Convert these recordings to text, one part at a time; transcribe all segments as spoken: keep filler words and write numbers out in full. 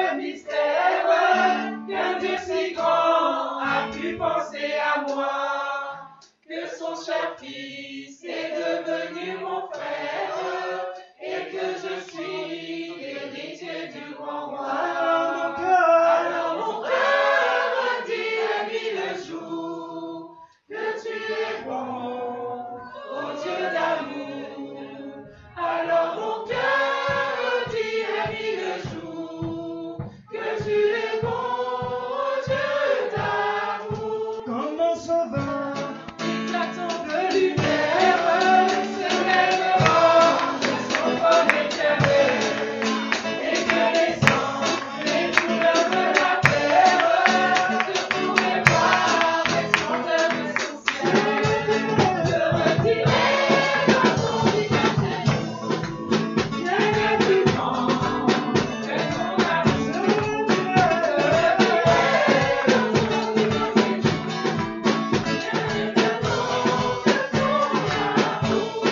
le mystère qu'un Dieu si grand a pu penser à moi, que son cher fils est devenu mon frère et que je suis l'héritier du grand roi. Alors mon cœur dit à mille jours que tu es bon, ô Dieu d'amour. Alors mon cœur dit à mille jours que tu es bon, ô Dieu d'amour. Comme mon sauveur, éclatant de lumière, se lèvera son corps éclairé, et que les anges, les couleurs de la terre, se pourraient voir les splendeurs de son ciel. Se retirer dans son visage, rien n'est plus grand que son amour. Se retirer dans son visage, rien n'est plus grand que son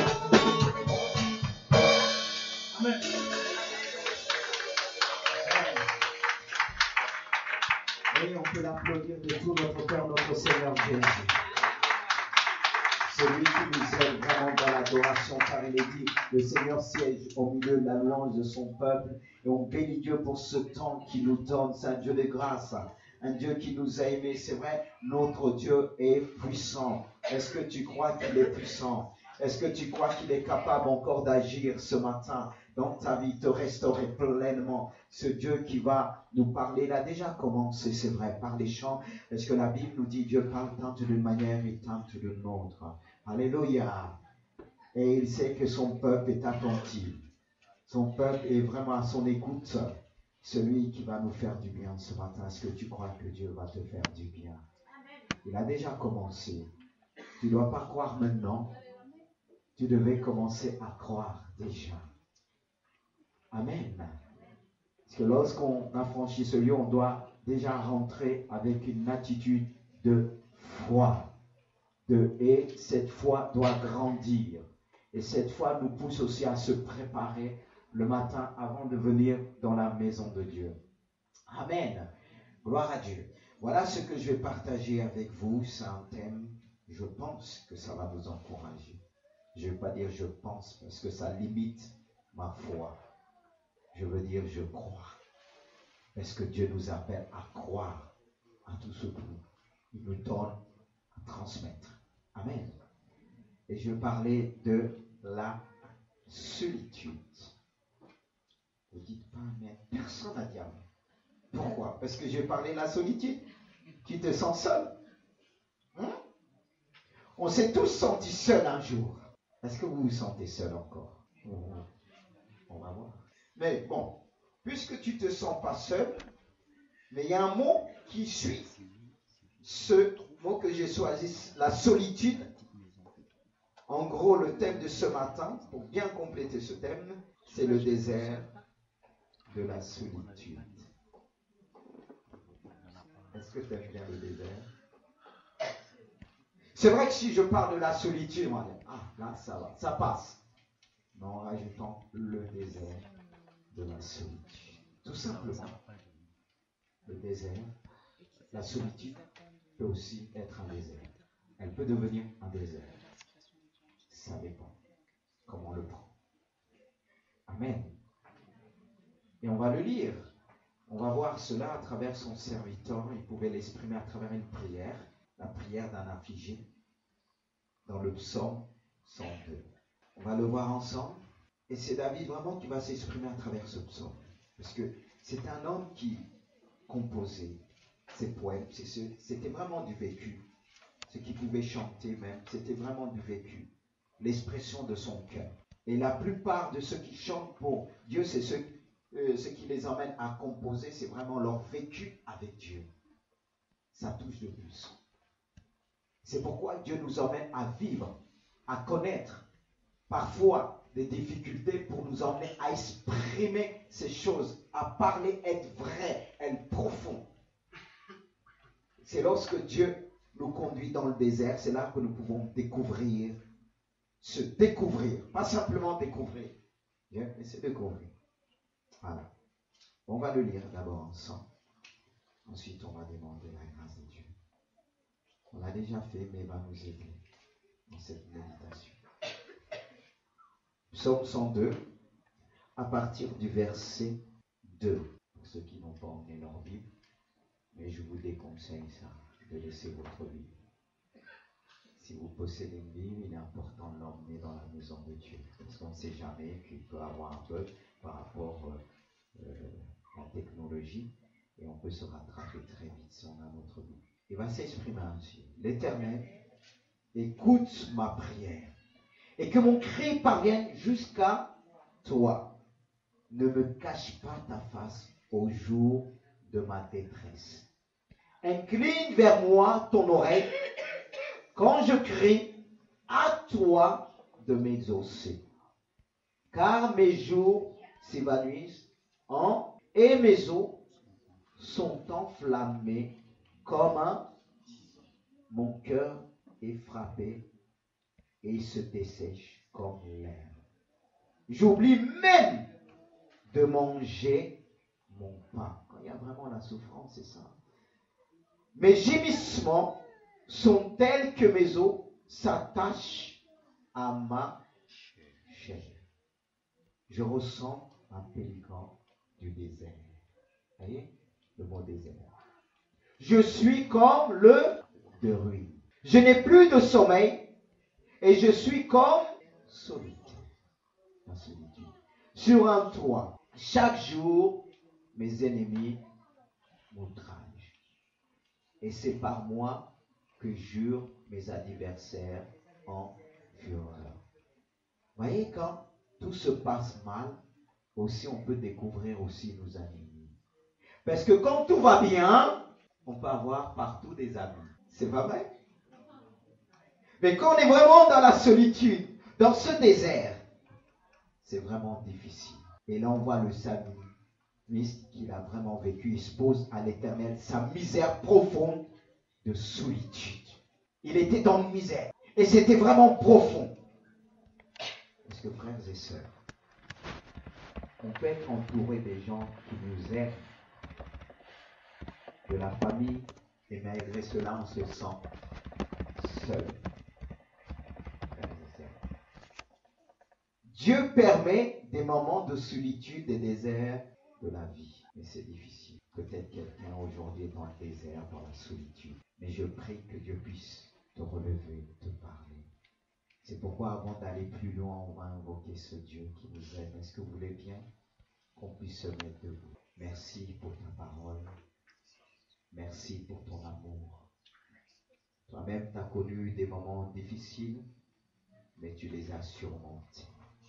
amour. Amen. Et on peut l'applaudir de tout notre cœur, notre Seigneur Jésus. Celui qui nous aide vraiment dans l'adoration, car il est dit, le Seigneur siège au milieu de la louange de son peuple. Et on bénit Dieu pour ce temps qu'il nous donne. C'est un Dieu de grâce, un Dieu qui nous a aimés. C'est vrai, notre Dieu est puissant. Est-ce que tu crois qu'il est puissant? Est-ce que tu crois qu'il est capable encore d'agir ce matin dans ta vie, te restaurer pleinement? Ce Dieu qui va nous parler, il a déjà commencé, c'est vrai, par les chants, parce que la Bible nous dit Dieu parle tant d'une manière et tant d'une autre. Alléluia. Et il sait que son peuple est attentif. Son peuple est vraiment à son écoute. Celui qui va nous faire du bien ce matin, est-ce que tu crois que Dieu va te faire du bien? Il a déjà commencé. Tu ne dois pas croire maintenant. Tu devais commencer à croire déjà. Amen. Parce que lorsqu'on a franchi ce lieu, on doit déjà rentrer avec une attitude de foi. De, et cette foi doit grandir. Et cette foi nous pousse aussi à se préparer le matin avant de venir dans la maison de Dieu. Amen. Gloire à Dieu. Voilà ce que je vais partager avec vous. C'est un thème, je pense que ça va vous encourager. Je ne veux pas dire je pense parce que ça limite ma foi. Je veux dire je crois. Parce que Dieu nous appelle à croire à tout ce qu'il nous donne à transmettre. Amen. Et je vais parler de la solitude. Vous dites pas, mais personne n'a dit amen. Pourquoi? Parce que je vais parler de la solitude. Tu te sens seul? Hein? On s'est tous sentis seuls un jour. Est-ce que vous vous sentez seul encore? On va voir. Mais bon, puisque tu ne te sens pas seul, mais il y a un mot qui suit ce mot que j'ai choisi, la solitude. En gros, le thème de ce matin, pour bien compléter ce thème, c'est le désert de la solitude. Est-ce que tu aimes bien le désert? C'est vrai que si je parle de la solitude, on va dire, ah là ça va, ça passe. Mais en rajoutant le désert de la solitude. Tout simplement. Le désert, la solitude peut aussi être un désert. Elle peut devenir un désert. Ça dépend comment on le prend. Amen. Et on va le lire. On va voir cela à travers son serviteur. Il pouvait l'exprimer à travers une prière, la prière d'un affligé, dans le psaume cent deux. On va le voir ensemble. Et c'est David vraiment qui va s'exprimer à travers ce psaume. Parce que c'est un homme qui composait ses poèmes. C'était vraiment du vécu. Ce qu'il pouvait chanter même, c'était vraiment du vécu. L'expression de son cœur. Et la plupart de ceux qui chantent pour Dieu, c'est ceux, euh, ce qui les emmène à composer, c'est vraiment leur vécu avec Dieu. Ça touche le plus. C'est pourquoi Dieu nous emmène à vivre, à connaître, parfois des difficultés pour nous emmener à exprimer ces choses, à parler, être vrai, être profond. C'est lorsque Dieu nous conduit dans le désert, c'est là que nous pouvons découvrir, se découvrir, pas simplement découvrir, mais c'est découvrir. Voilà. On va le lire d'abord ensemble. Ensuite, on va demander la grâce de Dieu. On l'a déjà fait, mais il va nous aider dans cette méditation. Psaume cent deux, à partir du verset deux. Pour ceux qui n'ont pas emmené leur Bible, mais je vous déconseille ça, de laisser votre Bible. Si vous possédez une Bible, il est important de l'emmener dans la maison de Dieu. Parce qu'on ne sait jamais qu'il peut avoir un bug par rapport euh, euh, à la technologie. Et on peut se rattraper très vite si on a notre Bible. Il va s'exprimer ainsi. L'Éternel, écoute ma prière. Et que mon cri parvienne jusqu'à toi. Ne me cache pas ta face au jour de ma détresse. Incline vers moi ton oreille quand je crie, à toi de m'exaucer. Car mes jours s'évanouissent en et mes os sont enflammés comme un. Mon cœur est frappé et se dessèche comme l'herbe. J'oublie même de manger mon pain. Quand il y a vraiment la souffrance, c'est ça. Mes gémissements sont tels que mes os s'attachent à ma chair. Je ressens un pélican du désert. Vous voyez le mot désert. Je suis comme le de ruine. Je n'ai plus de sommeil et je suis comme solitaire. La solitude. Sur un toit. Chaque jour, mes ennemis m'outragent. Et c'est par moi que jurent mes adversaires en fureur. Vous voyez, quand tout se passe mal, aussi on peut découvrir aussi nos ennemis. Parce que quand tout va bien, on peut avoir partout des amis. C'est pas vrai? Mais quand on est vraiment dans la solitude, dans ce désert, c'est vraiment difficile. Et là, on voit le psalmiste qu'il a vraiment vécu. Il expose à l'Éternel sa misère profonde de solitude. Il était dans une misère. Et c'était vraiment profond. Parce que frères et sœurs, on peut être entouré des gens qui nous aiment, de la famille, et malgré cela, on se sent seul. Dieu permet des moments de solitude et désert de la vie. Mais c'est difficile. Peut-être quelqu'un aujourd'hui est dans le désert, dans la solitude. Mais je prie que Dieu puisse te relever, te parler. C'est pourquoi avant d'aller plus loin, on va invoquer ce Dieu qui nous aime. Est-ce que vous voulez bien qu'on puisse se mettre debout? Merci pour ta parole. Merci pour ton amour. Toi-même, tu as connu des moments difficiles, mais tu les as surmontés.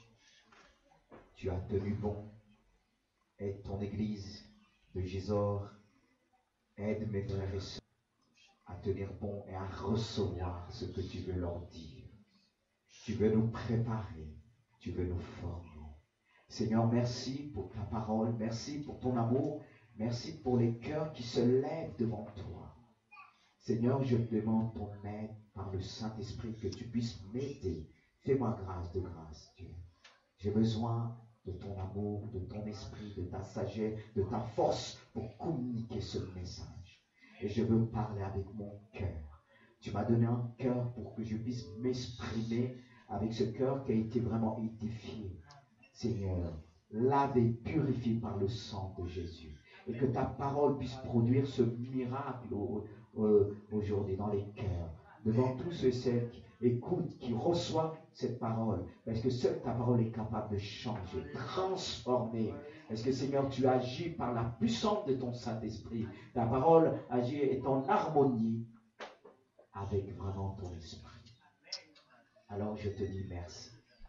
Tu as tenu bon. Aide ton église de Gisors. Aide mes frères et sœurs à tenir bon et à recevoir ce que tu veux leur dire. Tu veux nous préparer. Tu veux nous former. Seigneur, merci pour ta parole. Merci pour ton amour. Merci pour les cœurs qui se lèvent devant toi. Seigneur, je te demande ton aide par le Saint-Esprit, que tu puisses m'aider. Fais-moi grâce de grâce, Dieu. J'ai besoin de ton amour, de ton esprit, de ta sagesse, de ta force pour communiquer ce message. Et je veux parler avec mon cœur. Tu m'as donné un cœur pour que je puisse m'exprimer avec ce cœur qui a été vraiment édifié. Seigneur, lave et purifie par le sang de Jésus. Et que ta parole puisse produire ce miracle aujourd'hui dans les cœurs. Devant tous ceux et celles qui écoutent, qui reçoivent cette parole. Parce que seule ta parole est capable de changer, transformer. Est-ce que Seigneur, tu agis par la puissance de ton Saint-Esprit. Ta parole agit est en harmonie avec vraiment ton esprit. Alors je te dis merci.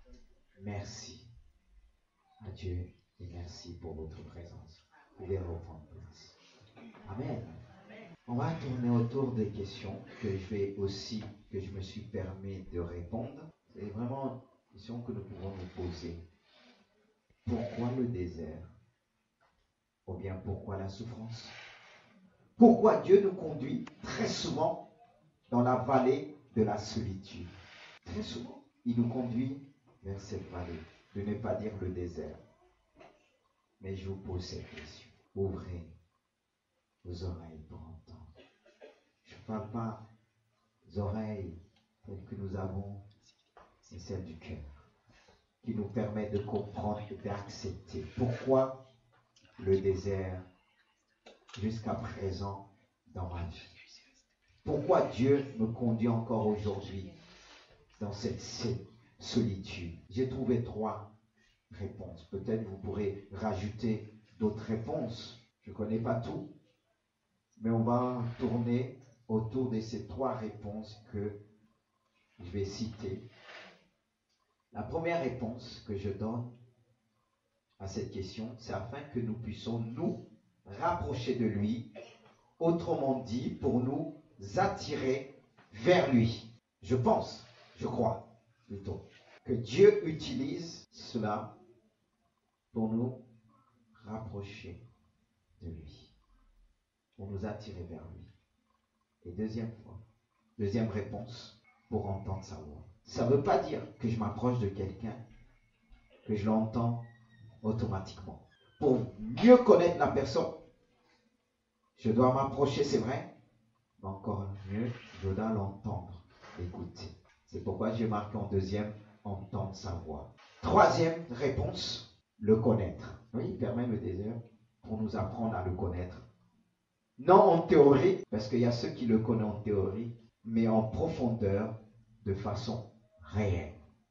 Merci à Dieu et merci pour votre présence. Vous pouvez reprendre place. Amen. On va tourner autour des questions que je vais aussi, que je me suis permis de répondre. C'est vraiment une question que nous pouvons nous poser. Pourquoi le désert? Ou bien pourquoi la souffrance? Pourquoi Dieu nous conduit très souvent dans la vallée de la solitude? Très souvent, il nous conduit vers cette vallée, de ne pas dire le désert. Mais je vous pose cette question. ouvrez vos oreilles pour entendre. Je ne parle pas des oreilles telles que nous avons, c'est celle du cœur, qui nous permet de comprendre et d'accepter. Pourquoi le désert jusqu'à présent dans ma vie? Pourquoi Dieu me conduit encore aujourd'hui dans cette solitude? J'ai trouvé trois réponses. Peut-être vous pourrez rajouter d'autres réponses. Je ne connais pas tout. Mais on va tourner autour de ces trois réponses que je vais citer. La première réponse que je donne à cette question, c'est afin que nous puissions nous rapprocher de lui, autrement dit, pour nous attirer vers lui. Je pense, je crois plutôt, que Dieu utilise cela pour nous rapprocher de lui, pour nous attirer vers lui. Et deuxième fois, deuxième réponse, pour entendre sa voix. Ça ne veut pas dire que je m'approche de quelqu'un, que je l'entends automatiquement. Pour mieux connaître la personne, je dois m'approcher, c'est vrai, mais encore mieux, je dois l'entendre, l'écouter. C'est pourquoi j'ai marqué en deuxième, entendre sa voix. Troisième réponse, le connaître. Oui, il permet le désert pour nous apprendre à le connaître. Non en théorie, parce qu'il y a ceux qui le connaissent en théorie, mais en profondeur, de façon réelle.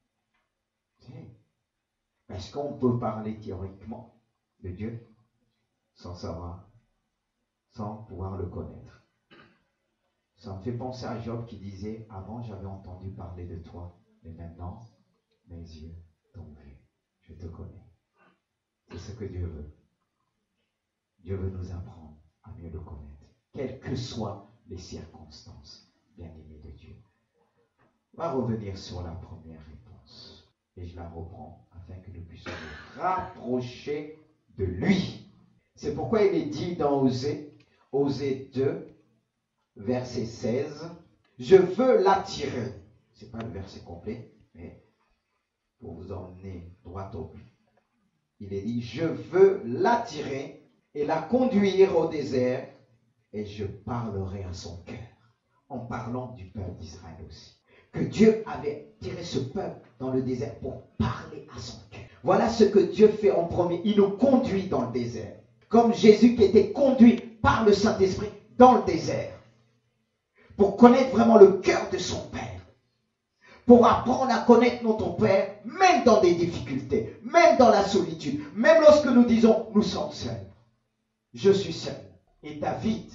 Est-ce qu'on peut parler théoriquement de Dieu sans savoir, sans pouvoir le connaître? Ça me fait penser à Job qui disait, avant j'avais entendu parler de toi, mais maintenant mes yeux t'ont vu, je te connais. C'est ce que Dieu veut. Dieu veut nous apprendre à mieux le connaître, quelles que soient les circonstances, bien-aimés de Dieu. On va revenir sur la première réponse, et je la reprends afin que nous puissions nous rapprocher de lui. C'est pourquoi il est dit dans Osée, Osée deux, verset seize, « Je veux l'attirer ». Ce n'est pas le verset complet, mais pour vous emmener droit au but. Il est dit, « Je veux l'attirer et la conduire au désert, et je parlerai à son cœur. » En parlant du peuple d'Israël aussi. Que Dieu avait tiré ce peuple dans le désert pour parler à son cœur. Voilà ce que Dieu fait en premier. Il nous conduit dans le désert. Comme Jésus qui était conduit par le Saint-Esprit dans le désert. Pour connaître vraiment le cœur de son Père. Pour apprendre à connaître notre Père, même dans des difficultés, même dans la solitude, même lorsque nous disons, nous sommes seuls. Je suis seul. Et David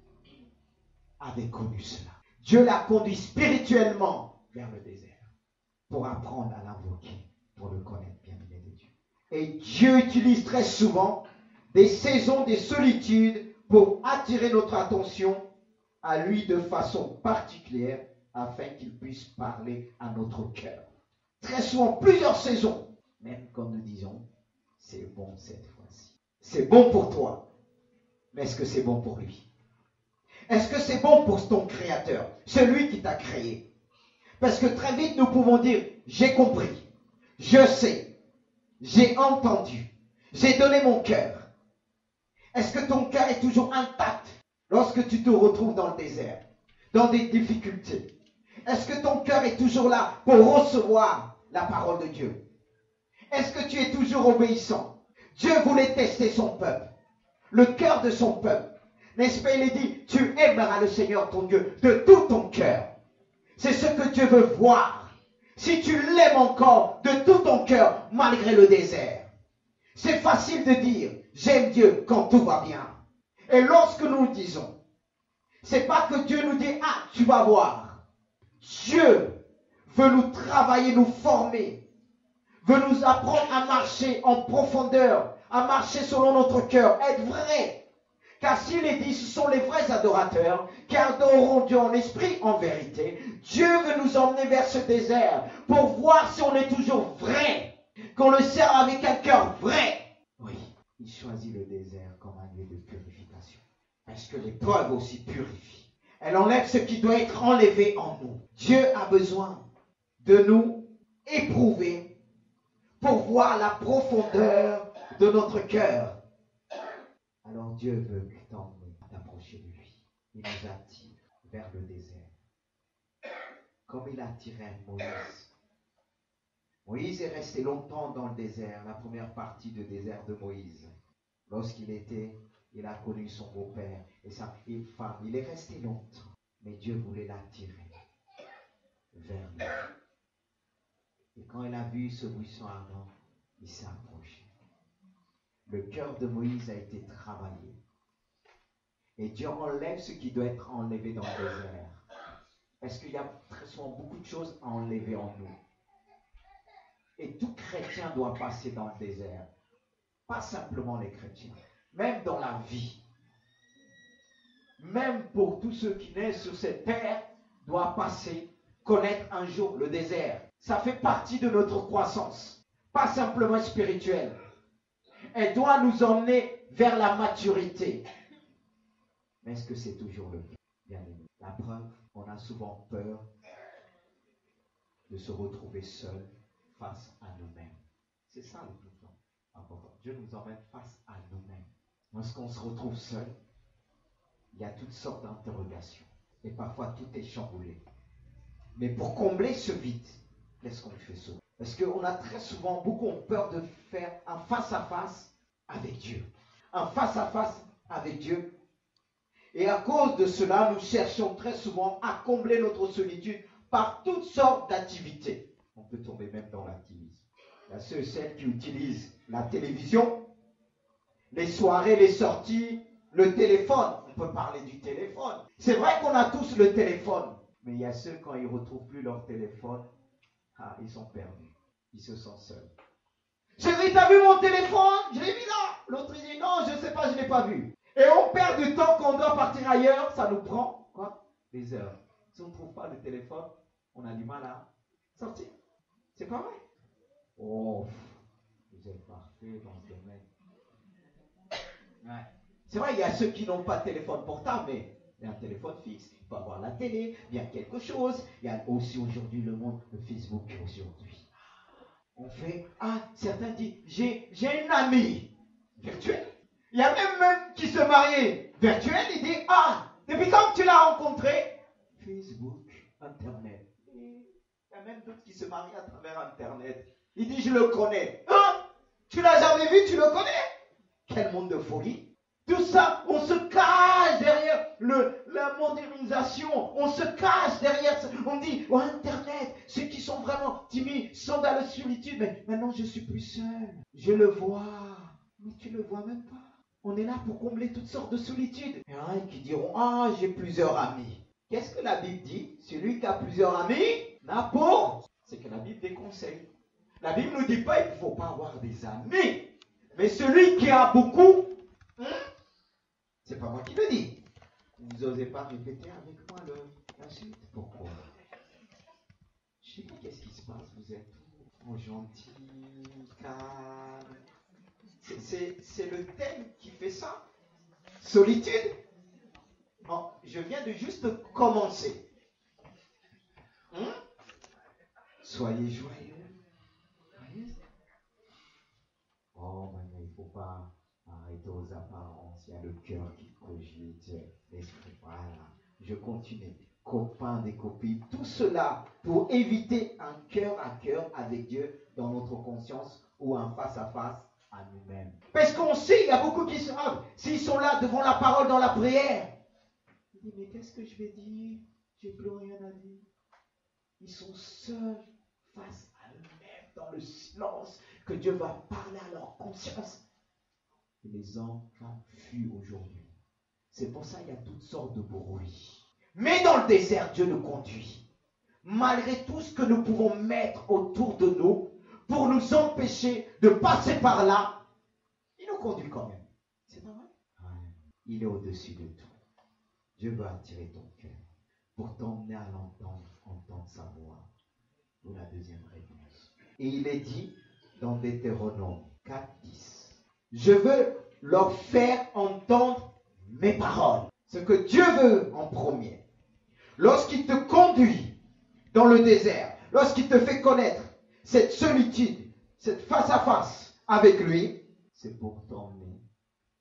avait connu cela. Dieu l'a conduit spirituellement vers le désert pour apprendre à l'invoquer, pour le connaître, bien-aimé de Dieu. Et Dieu utilise très souvent des saisons de solitude pour attirer notre attention à lui de façon particulière afin qu'il puisse parler à notre cœur. Très souvent, plusieurs saisons, même comme nous disons, c'est bon cette fois-ci. C'est bon pour toi, mais est-ce que c'est bon pour lui? Est-ce que c'est bon pour ton créateur, celui qui t'a créé? Parce que très vite, nous pouvons dire, j'ai compris, je sais, j'ai entendu, j'ai donné mon cœur. Est-ce que ton cœur est toujours intact lorsque tu te retrouves dans le désert, dans des difficultés? Est-ce que ton cœur est toujours là pour recevoir la parole de Dieu? Est-ce que tu es toujours obéissant? Dieu voulait tester son peuple, le cœur de son peuple. N'est-ce pas, il est dit, tu aimeras le Seigneur ton Dieu de tout ton cœur. C'est ce que Dieu veut voir. Si tu l'aimes encore de tout ton cœur, malgré le désert. C'est facile de dire, j'aime Dieu quand tout va bien. Et lorsque nous le disons, c'est pas que Dieu nous dit, ah, tu vas voir. Dieu veut nous travailler, nous former, veut nous apprendre à marcher en profondeur, à marcher selon notre cœur, être vrai. Car s'il est dit, ce sont les vrais adorateurs qui adoreront Dieu en esprit, en vérité. Dieu veut nous emmener vers ce désert pour voir si on est toujours vrai, qu'on le sert avec un cœur vrai. Oui, il choisit le désert comme un lieu de purification. Parce que l'épreuve aussi purifie. Elle enlève ce qui doit être enlevé en nous. Dieu a besoin de nous éprouver pour voir la profondeur de notre cœur. Alors Quand Dieu veut t'emmener, t'approcher de lui, il nous attire vers le désert. Comme il attirait Moïse. Moïse est resté longtemps dans le désert, la première partie du désert de Moïse. Lorsqu'il était, il a connu son beau-père et sa femme. Il est resté longtemps, mais Dieu voulait l'attirer vers lui. Et quand il a vu ce buisson ardent, il s'est approché. Le cœur de Moïse a été travaillé. Et Dieu enlève ce qui doit être enlevé dans le désert. Est-ce qu'il y a très souvent beaucoup de choses à enlever en nous? Et tout chrétien doit passer dans le désert. Pas simplement les chrétiens. Même dans la vie. Même pour tous ceux qui naissent sur cette terre, doivent passer, connaître un jour le désert. Ça fait partie de notre croissance. Pas simplement spirituelle. Elle doit nous emmener vers la maturité. Mais est-ce que c'est toujours le cas? Bien aimé. La preuve, on a souvent peur de se retrouver seul face à nous-mêmes. C'est ça le plus important. Dieu nous emmène face à nous-mêmes. Lorsqu'on se retrouve seul, il y a toutes sortes d'interrogations. Et parfois, tout est chamboulé. Mais pour combler ce vide, qu'est-ce qu'on fait souvent? Parce qu'on a très souvent, beaucoup ont peur de faire un face-à-face avec Dieu. Un face-à-face avec Dieu. Et à cause de cela, nous cherchons très souvent à combler notre solitude par toutes sortes d'activités. On peut tomber même dans l'activisme. Il y a ceux et celles qui utilisent la télévision, les soirées, les sorties, le téléphone. On peut parler du téléphone. C'est vrai qu'on a tous le téléphone. Mais il y a ceux, quand ils ne retrouvent plus leur téléphone, ah, ils sont perdus. Ils se sentent seuls. Chérie, t'as vu mon téléphone? Je l'ai mis là. L'autre, il dit non, je ne sais pas, je ne l'ai pas vu. Et on perd du temps quand on doit partir ailleurs. Ça nous prend, quoi? Des heures. Si on ne trouve pas le téléphone, on a du mal à sortir. C'est pas vrai? Oh, vous êtes parfait dans ce domaine. Ouais. C'est vrai, il y a ceux qui n'ont pas de téléphone portable, mais il y a un téléphone fixe. Il peut avoir la télé, il y a quelque chose. Il y a aussi aujourd'hui le monde de Facebook aujourd'hui. On fait, ah, certains disent, j'ai, j'ai une amie virtuelle. Il y a même, même qui se mariait virtuel, il dit, ah, depuis quand tu l'as rencontré? Facebook, Internet. Et il y a même d'autres qui se marient à travers Internet. Il dit, je le connais. Hein? Tu l'as jamais vu, tu le connais? Quel monde de folie. Tout ça, on se cache derrière le, la modernisation. On se cache derrière ça. On dit, oh, Internet, ceux qui sont vraiment timides sont dans la solitude. Mais maintenant, je suis plus seul. Je le vois. Mais tu le vois même pas. On est là pour combler toutes sortes de solitudes. Il y en a qui diront, ah, j'ai plusieurs amis. Qu'est-ce que la Bible dit? Celui qui a plusieurs amis n'a pas. C'est que la Bible déconseille. La Bible ne nous dit pas qu'il ne faut pas avoir des amis. Mais celui qui a beaucoup, hein, c'est pas moi qui le dis. Vous n'osez pas répéter avec moi le, la suite. Pourquoi? Je ne sais pas qu'est-ce qui se passe. Vous êtes trop gentil, calme. C'est, c'est, c'est le thème qui fait ça. Solitude. Bon, je viens de juste commencer. Hein? Soyez joyeux. Oh, maintenant, il ne faut pas arrêter aux apparences. Il y a le cœur qui cogite, l'esprit. Voilà. Je continue. Copains, des copines, tout cela pour éviter un cœur à cœur avec Dieu dans notre conscience ou un face-à-face à nous-mêmes. Parce qu'on sait, il y a beaucoup qui savent, s'ils sont là devant la parole dans la prière, ils disent, mais qu'est-ce que je vais dire? J'ai plus rien à dire. Ils sont seuls face à eux-mêmes dans le silence que Dieu va parler à leur conscience. Et les enfants fuient aujourd'hui. C'est pour ça qu'il y a toutes sortes de bruits. Mais dans le désert, Dieu nous conduit. Malgré tout ce que nous pouvons mettre autour de nous pour nous empêcher de passer par là, il nous conduit quand même. C'est pas vrai? Ouais. Il est au-dessus de tout. Dieu veut attirer ton cœur pour t'emmener à l'entendre, entendre sa voix. Pour la deuxième réponse. Et il est dit dans Deutéronome quatre dix. Je veux leur faire entendre mes paroles. Ce que Dieu veut en premier. Lorsqu'il te conduit dans le désert, lorsqu'il te fait connaître cette solitude, cette face-à-face avec lui, c'est pour t'emmener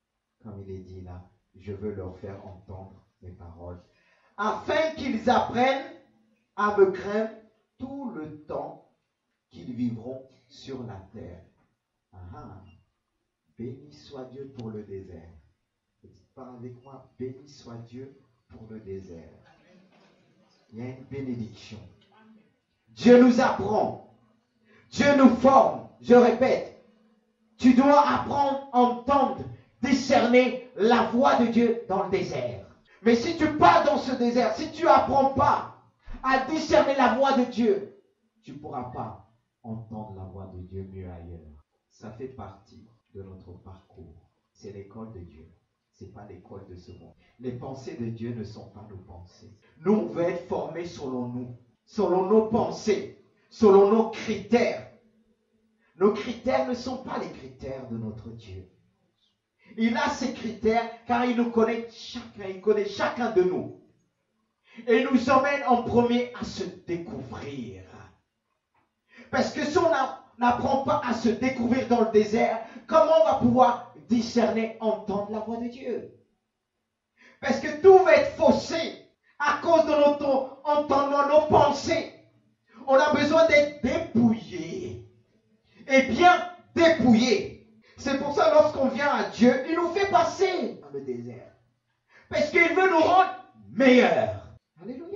comme il est dit là, je veux leur faire entendre mes paroles, afin qu'ils apprennent à me craindre tout le temps qu'ils vivront sur la terre. Ah, ah. Béni soit Dieu pour le désert. Dites pas avec moi, béni soit Dieu pour le désert. Il y a une bénédiction. Dieu nous apprend. Dieu nous forme. Je répète, tu dois apprendre à entendre, discerner la voix de Dieu dans le désert. Mais si tu pars dans ce désert, si tu n'apprends pas à discerner la voix de Dieu, tu ne pourras pas entendre la voix de Dieu mieux ailleurs. Ça fait partie de notre parcours. C'est l'école de Dieu. Ce n'est pas l'école de ce monde. Les pensées de Dieu ne sont pas nos pensées. Nous, on veut être formés selon nous, selon nos pensées, selon nos critères. Nos critères ne sont pas les critères de notre Dieu. Il a ses critères car il nous connaît chacun, il connaît chacun de nous. Et il nous emmène en premier à se découvrir. Parce que si on n'apprend pas à se découvrir dans le désert, comment on va pouvoir discerner, entendre la voix de Dieu? Parce que tout va être faussé à cause de notre entendement, nos pensées. On a besoin d'être dépouillé. Et bien dépouillé. C'est pour ça, lorsqu'on vient à Dieu, il nous fait passer dans le désert. Parce qu'il veut nous rendre meilleurs. Alléluia.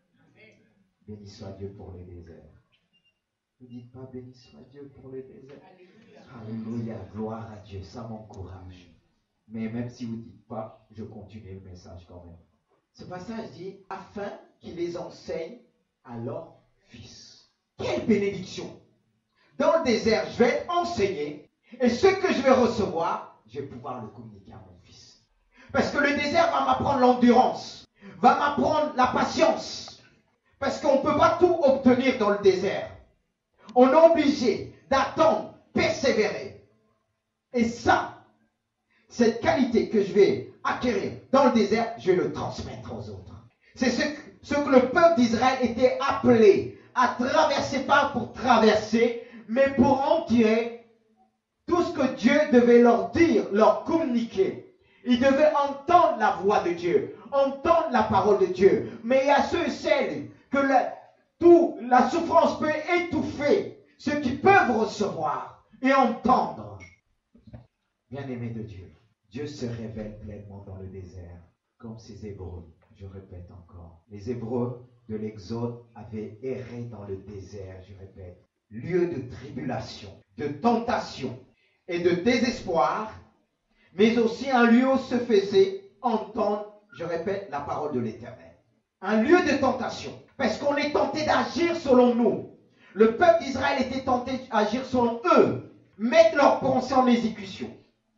Béni soit Dieu pour le désert. Ne dites pas béni soit Dieu pour le désert. Alléluia. Gloire à Dieu. Ça m'encourage. Mais même si vous ne dites pas, je continue le message quand même. Ce passage dit, afin qu'ils les enseignent à leurs fils. Quelle bénédiction! Dans le désert, je vais être enseigné. Et ce que je vais recevoir, je vais pouvoir le communiquer à mon fils. Parce que le désert va m'apprendre l'endurance, va m'apprendre la patience. Parce qu'on ne peut pas tout obtenir dans le désert. On est obligé d'attendre, persévérer. Et ça, cette qualité que je vais acquérir dans le désert, je vais le transmettre aux autres. C'est ce que, ce que le peuple d'Israël était appelé à traverser, pas pour traverser, mais pour en tirer tout ce que Dieu devait leur dire, leur communiquer. Ils devaient entendre la voix de Dieu, entendre la parole de Dieu. Mais il y a ceux et celles que la, tout, la souffrance peut étouffer, ceux qui peuvent recevoir et entendre. Bien-aimés de Dieu, Dieu se révèle pleinement dans le désert, comme ces Hébreux. Je répète encore, les Hébreux de l'Exode avaient erré dans le désert, je répète, lieu de tribulation, de tentation et de désespoir, mais aussi un lieu où se faisait entendre, je répète, la parole de l'Éternel. Un lieu de tentation, parce qu'on est tenté d'agir selon nous. Le peuple d'Israël était tenté d'agir selon eux, mettre leurs pensées en exécution.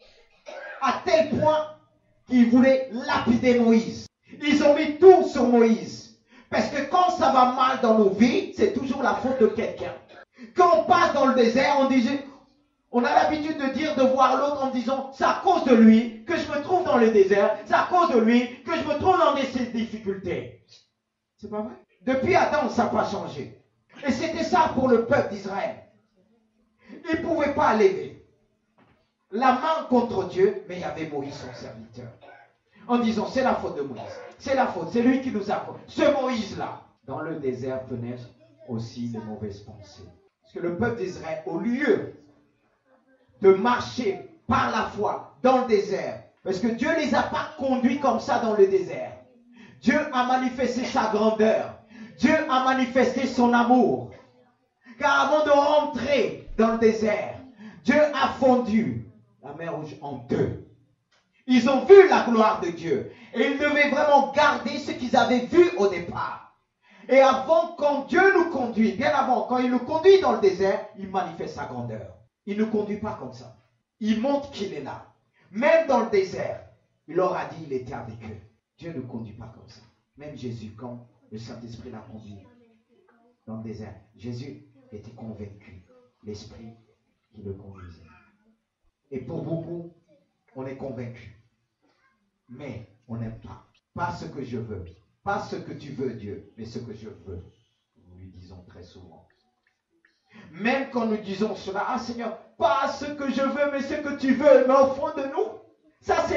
À tel point qu'ils voulaient lapider Moïse. Ils ont mis tout sur Moïse. Parce que quand ça va mal dans nos vies, c'est toujours la faute de quelqu'un. Quand on passe dans le désert, on, dit, on a l'habitude de dire, de voir l'autre en disant, c'est à cause de lui que je me trouve dans le désert, c'est à cause de lui que je me trouve dans ces difficultés. C'est pas vrai? Depuis Adam, ça n'a pas changé. Et c'était ça pour le peuple d'Israël. Ils ne pouvaient pas lever la main contre Dieu, mais il y avait Moïse, son serviteur. En disant, c'est la faute de Moïse. C'est la faute, c'est lui qui nous a... Ce Moïse-là, dans le désert, venaient aussi de mauvaises pensées. Parce que le peuple d'Israël, au lieu de marcher par la foi dans le désert, parce que Dieu ne les a pas conduits comme ça dans le désert. Dieu a manifesté sa grandeur. Dieu a manifesté son amour. Car avant de rentrer dans le désert, Dieu a fondu la mer Rouge en deux. Ils ont vu la gloire de Dieu. Et ils devaient vraiment garder ce qu'ils avaient vu au départ. Et avant, quand Dieu nous conduit, bien avant, quand il nous conduit dans le désert, il manifeste sa grandeur. Il ne nous conduit pas comme ça. Il montre qu'il est là. Même dans le désert, il leur a dit qu'il était avec eux. Dieu ne conduit pas comme ça. Même Jésus, quand le Saint-Esprit l'a conduit dans le désert, Jésus était convaincu. L'Esprit qui le conduisait. Et pour beaucoup, on est convaincu. Mais on n'aime pas. Pas ce que je veux. Pas ce que tu veux, Dieu, mais ce que je veux. Nous lui disons très souvent. Même quand nous disons cela, ah Seigneur, pas ce que je veux, mais ce que tu veux, mais au fond de nous, ça c'est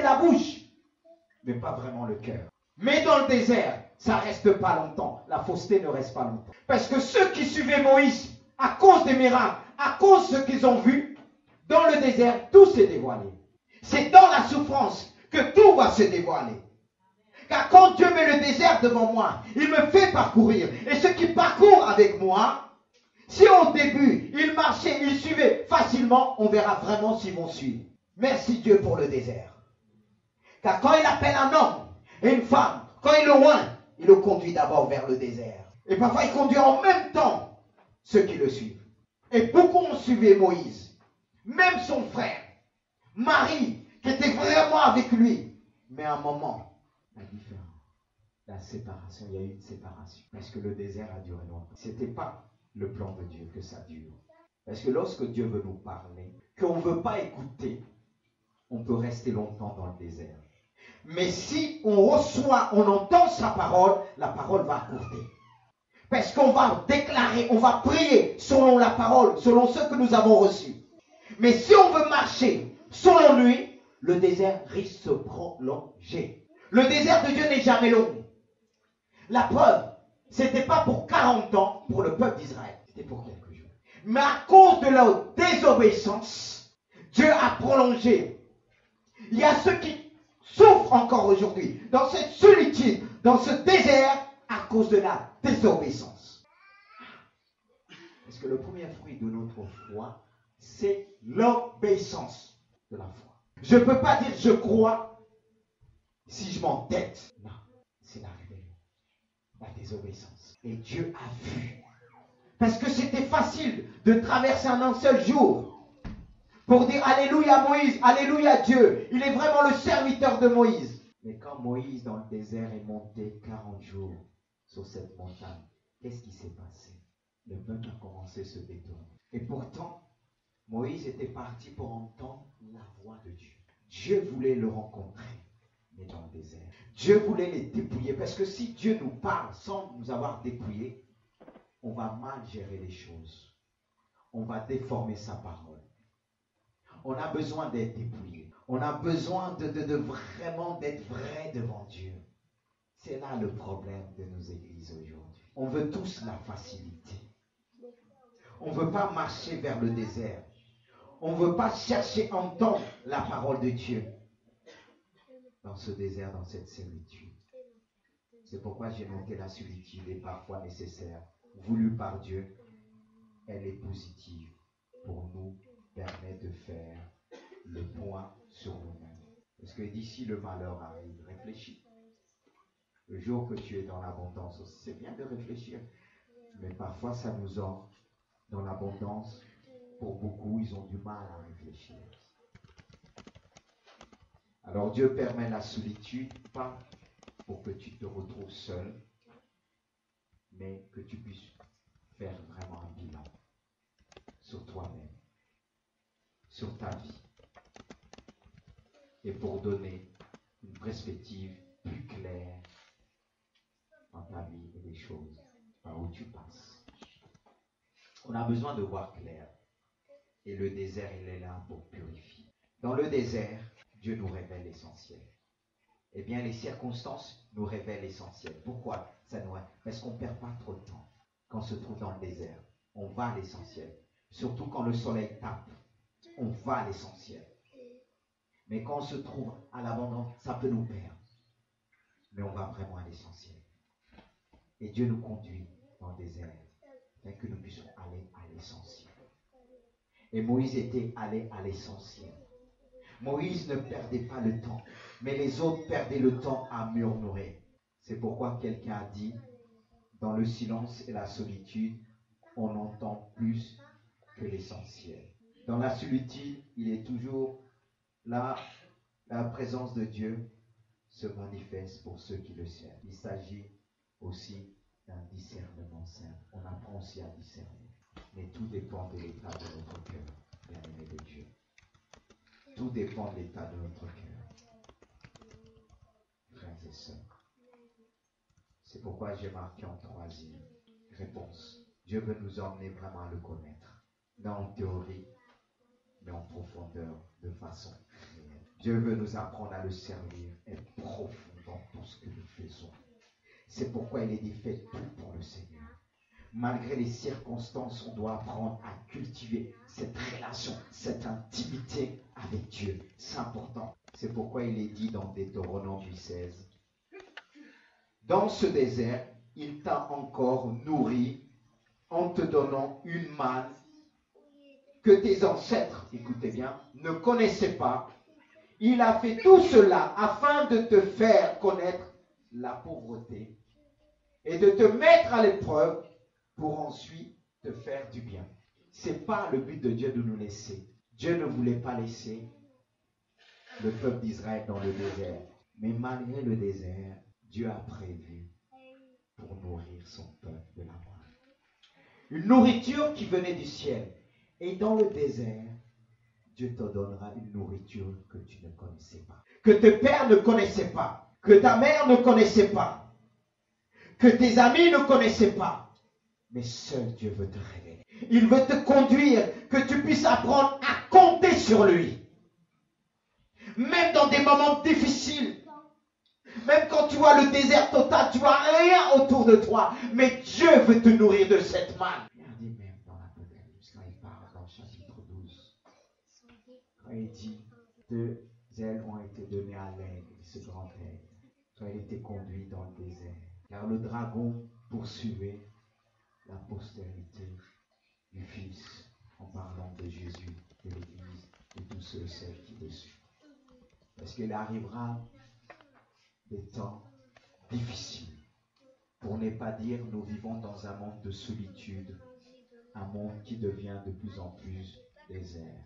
la bouche, mais pas vraiment le cœur. Mais dans le désert, ça ne reste pas longtemps. La fausseté ne reste pas longtemps. Parce que ceux qui suivaient Moïse, à cause des miracles, à cause de ce qu'ils ont vu, dans le désert, tout s'est dévoilé. C'est dans la souffrance que tout va se dévoiler. Car quand Dieu met le désert devant moi, il me fait parcourir. Et ceux qui parcourent avec moi, si au début, ils marchaient, ils suivaient facilement, on verra vraiment s'ils vont suivre. Merci Dieu pour le désert. Car quand il appelle un homme et une femme, quand il le oint, il le conduit d'abord vers le désert. Et parfois, il conduit en même temps ceux qui le suivent. Et beaucoup ont suivi Moïse. Même son frère, Marie, qui était vraiment avec lui. Mais à un moment, la différence, la séparation, il y a eu une séparation. Parce que le désert a duré longtemps. Ce n'était pas le plan de Dieu que ça dure. Parce que lorsque Dieu veut nous parler, qu'on ne veut pas écouter, on peut rester longtemps dans le désert. Mais si on reçoit, on entend sa parole, la parole va accourter. Parce qu'on va déclarer, on va prier selon la parole, selon ce que nous avons reçu. Mais si on veut marcher selon lui, le désert risque de se prolonger. Le désert de Dieu n'est jamais long. La preuve, ce n'était pas pour quarante ans pour le peuple d'Israël. C'était pour quelques jours. Mais à cause de leur désobéissance, Dieu a prolongé. Il y a ceux qui souffrent encore aujourd'hui dans cette solitude, dans ce désert, à cause de la désobéissance. Parce que le premier fruit de notre foi, c'est l'obéissance de la foi. Je ne peux pas dire je crois si je m'entête. Non, c'est la rébellion, la désobéissance. Et Dieu a vu. Parce que c'était facile de traverser en un seul jour pour dire Alléluia Moïse, Alléluia Dieu. Il est vraiment le serviteur de Moïse. Mais quand Moïse dans le désert est monté quarante jours sur cette montagne, qu'est-ce qui s'est passé? Le peuple a commencé à se détourner. Et pourtant, Moïse était parti pour entendre la voix de Dieu. Dieu voulait le rencontrer, mais dans le désert. Dieu voulait les dépouiller, parce que si Dieu nous parle sans nous avoir dépouillés, on va mal gérer les choses. On va déformer sa parole. On a besoin d'être dépouillé. On a besoin de, de, de vraiment d'être vrai devant Dieu. C'est là le problème de nos églises aujourd'hui. On veut tous la facilité. On ne veut pas marcher vers le désert. On ne veut pas chercher à entendre la parole de Dieu dans ce désert, dans cette solitude. C'est pourquoi j'ai noté la solitude est parfois nécessaire, voulue par Dieu. Elle est positive pour nous permettre de faire le point sur nous-mêmes. Parce que d'ici le malheur arrive, réfléchis. Le jour que tu es dans l'abondance aussi, c'est bien de réfléchir. Mais parfois, ça nous offre dans l'abondance. Pour beaucoup, ils ont du mal à réfléchir. Alors Dieu permet la solitude, pas pour que tu te retrouves seul, mais que tu puisses faire vraiment un bilan sur toi-même, sur ta vie, et pour donner une perspective plus claire dans ta vie et des choses par où tu passes. On a besoin de voir clair. Et le désert, il est là pour purifier. Dans le désert, Dieu nous révèle l'essentiel. Eh bien, les circonstances nous révèlent l'essentiel. Pourquoi ça nous... Parce qu'on ne perd pas trop de temps quand on se trouve dans le désert. On va à l'essentiel. Surtout quand le soleil tape, on va à l'essentiel. Mais quand on se trouve à l'abandon, ça peut nous perdre. Mais on va vraiment à l'essentiel. Et Dieu nous conduit dans le désert afin que nous puissions aller à l'essentiel. Et Moïse était allé à l'essentiel. Moïse ne perdait pas le temps, mais les autres perdaient le temps à murmurer. C'est pourquoi quelqu'un a dit, dans le silence et la solitude, on entend plus que l'essentiel. Dans la solitude, il est toujours là, la présence de Dieu se manifeste pour ceux qui le servent. Il s'agit aussi d'un discernement simple. On apprend aussi à discerner. Mais tout dépend de l'état de notre cœur, bien-aimé de Dieu. Tout dépend de l'état de notre cœur. Frères et sœurs. C'est pourquoi j'ai marqué en troisième réponse. Dieu veut nous emmener vraiment à le connaître. Non en théorie, mais en profondeur, de façon réelle. Dieu veut nous apprendre à le servir, être profond dans tout ce que nous faisons. C'est pourquoi il est dit, faites tout pour le Seigneur. Malgré les circonstances, on doit apprendre à cultiver cette relation, cette intimité avec Dieu. C'est important. C'est pourquoi il est dit dans Deutéronome huit seize. Dans ce désert, il t'a encore nourri en te donnant une manne que tes ancêtres, écoutez bien, ne connaissaient pas. Il a fait tout cela afin de te faire connaître la pauvreté et de te mettre à l'épreuve pour ensuite te faire du bien. Ce n'est pas le but de Dieu de nous laisser. Dieu ne voulait pas laisser le peuple d'Israël dans le désert. Mais malgré le désert, Dieu a prévu pour nourrir son peuple de la main. Une nourriture qui venait du ciel. Et dans le désert, Dieu te donnera une nourriture que tu ne connaissais pas. Que tes pères ne connaissaient pas. Que ta mère ne connaissait pas. Que tes amis ne connaissaient pas. Mais seul Dieu veut te révéler. Il veut te conduire, que tu puisses apprendre à compter sur lui. Même dans des moments difficiles. Même quand tu vois le désert total, tu vois rien autour de toi. Mais Dieu veut te nourrir de cette manne. Regardez même dans l'Apocalypse, quand il parle dans le chapitre douze. Quand il dit, deux ailes ont été données à l'aigle, ce grand aigle. Quand il était conduit dans le désert. Car le dragon poursuivait la postérité du Fils en parlant de Jésus, de l'Église, de tous ceux et celles qui le suivent. Parce qu'il arrivera des temps difficiles. Pour ne pas dire, nous vivons dans un monde de solitude, un monde qui devient de plus en plus désert.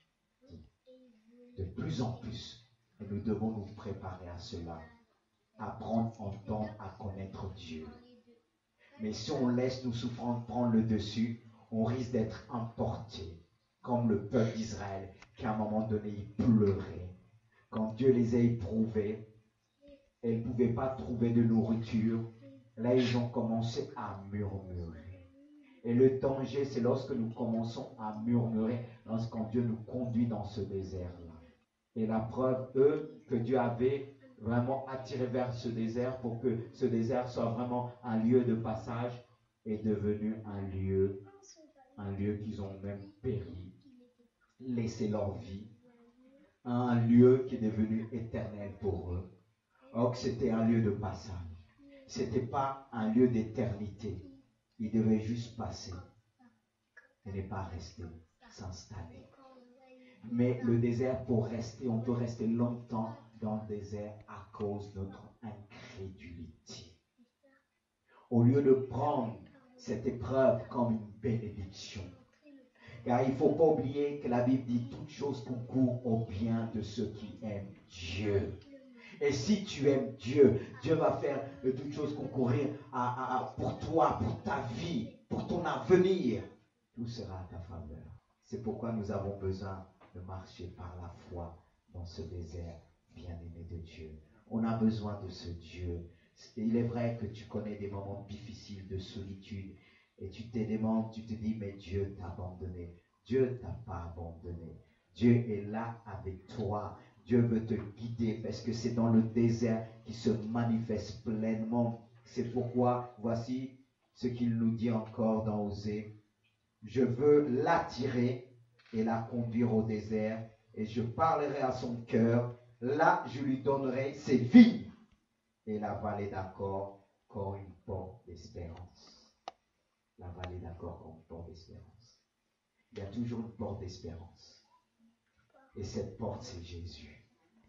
De plus en plus. Et nous devons nous préparer à cela. Apprendre, entendre, à connaître Dieu. Mais si on laisse nos souffrances prendre le dessus, on risque d'être emporté, comme le peuple d'Israël, qui à un moment donné, il pleurait. Quand Dieu les a éprouvés, et ils ne pouvaient pas trouver de nourriture, là, ils ont commencé à murmurer. Et le danger, c'est lorsque nous commençons à murmurer, lorsqu'on Dieu nous conduit dans ce désert-là. Et la preuve, eux, que Dieu avait vraiment attiré vers ce désert pour que ce désert soit vraiment un lieu de passage, est devenu un lieu, un lieu qu'ils ont même péri, laissé leur vie, un lieu qui est devenu éternel pour eux. Or que c'était un lieu de passage. Ce n'était pas un lieu d'éternité. Ils devaient juste passer et ne pas rester, s'installer. Mais le désert, pour rester, on peut rester longtemps dans le désert à cause de notre incrédulité. Au lieu de prendre cette épreuve comme une bénédiction. Car il ne faut pas oublier que la Bible dit toutes choses concourent au bien de ceux qui aiment Dieu. Et si tu aimes Dieu, Dieu va faire de toutes choses concourir à, à, à, pour toi, pour ta vie, pour ton avenir. Tout sera à ta faveur. C'est pourquoi nous avons besoin de marcher par la foi dans ce désert bien-aimé de Dieu. On a besoin de ce Dieu. Il est vrai que tu connais des moments difficiles de solitude et tu te demandes, tu te dis, mais Dieu t'a abandonné. Dieu ne t'a pas abandonné. Dieu est là avec toi. Dieu veut te guider parce que c'est dans le désert qu'il se manifeste pleinement. C'est pourquoi, voici ce qu'il nous dit encore dans Osée. Je veux l'attirer et la conduire au désert et je parlerai à son cœur. Là, je lui donnerai ses vignes et la vallée d'Accord comme une porte d'espérance. La vallée d'Accord comme une porte d'espérance. Il y a toujours une porte d'espérance. Et cette porte, c'est Jésus.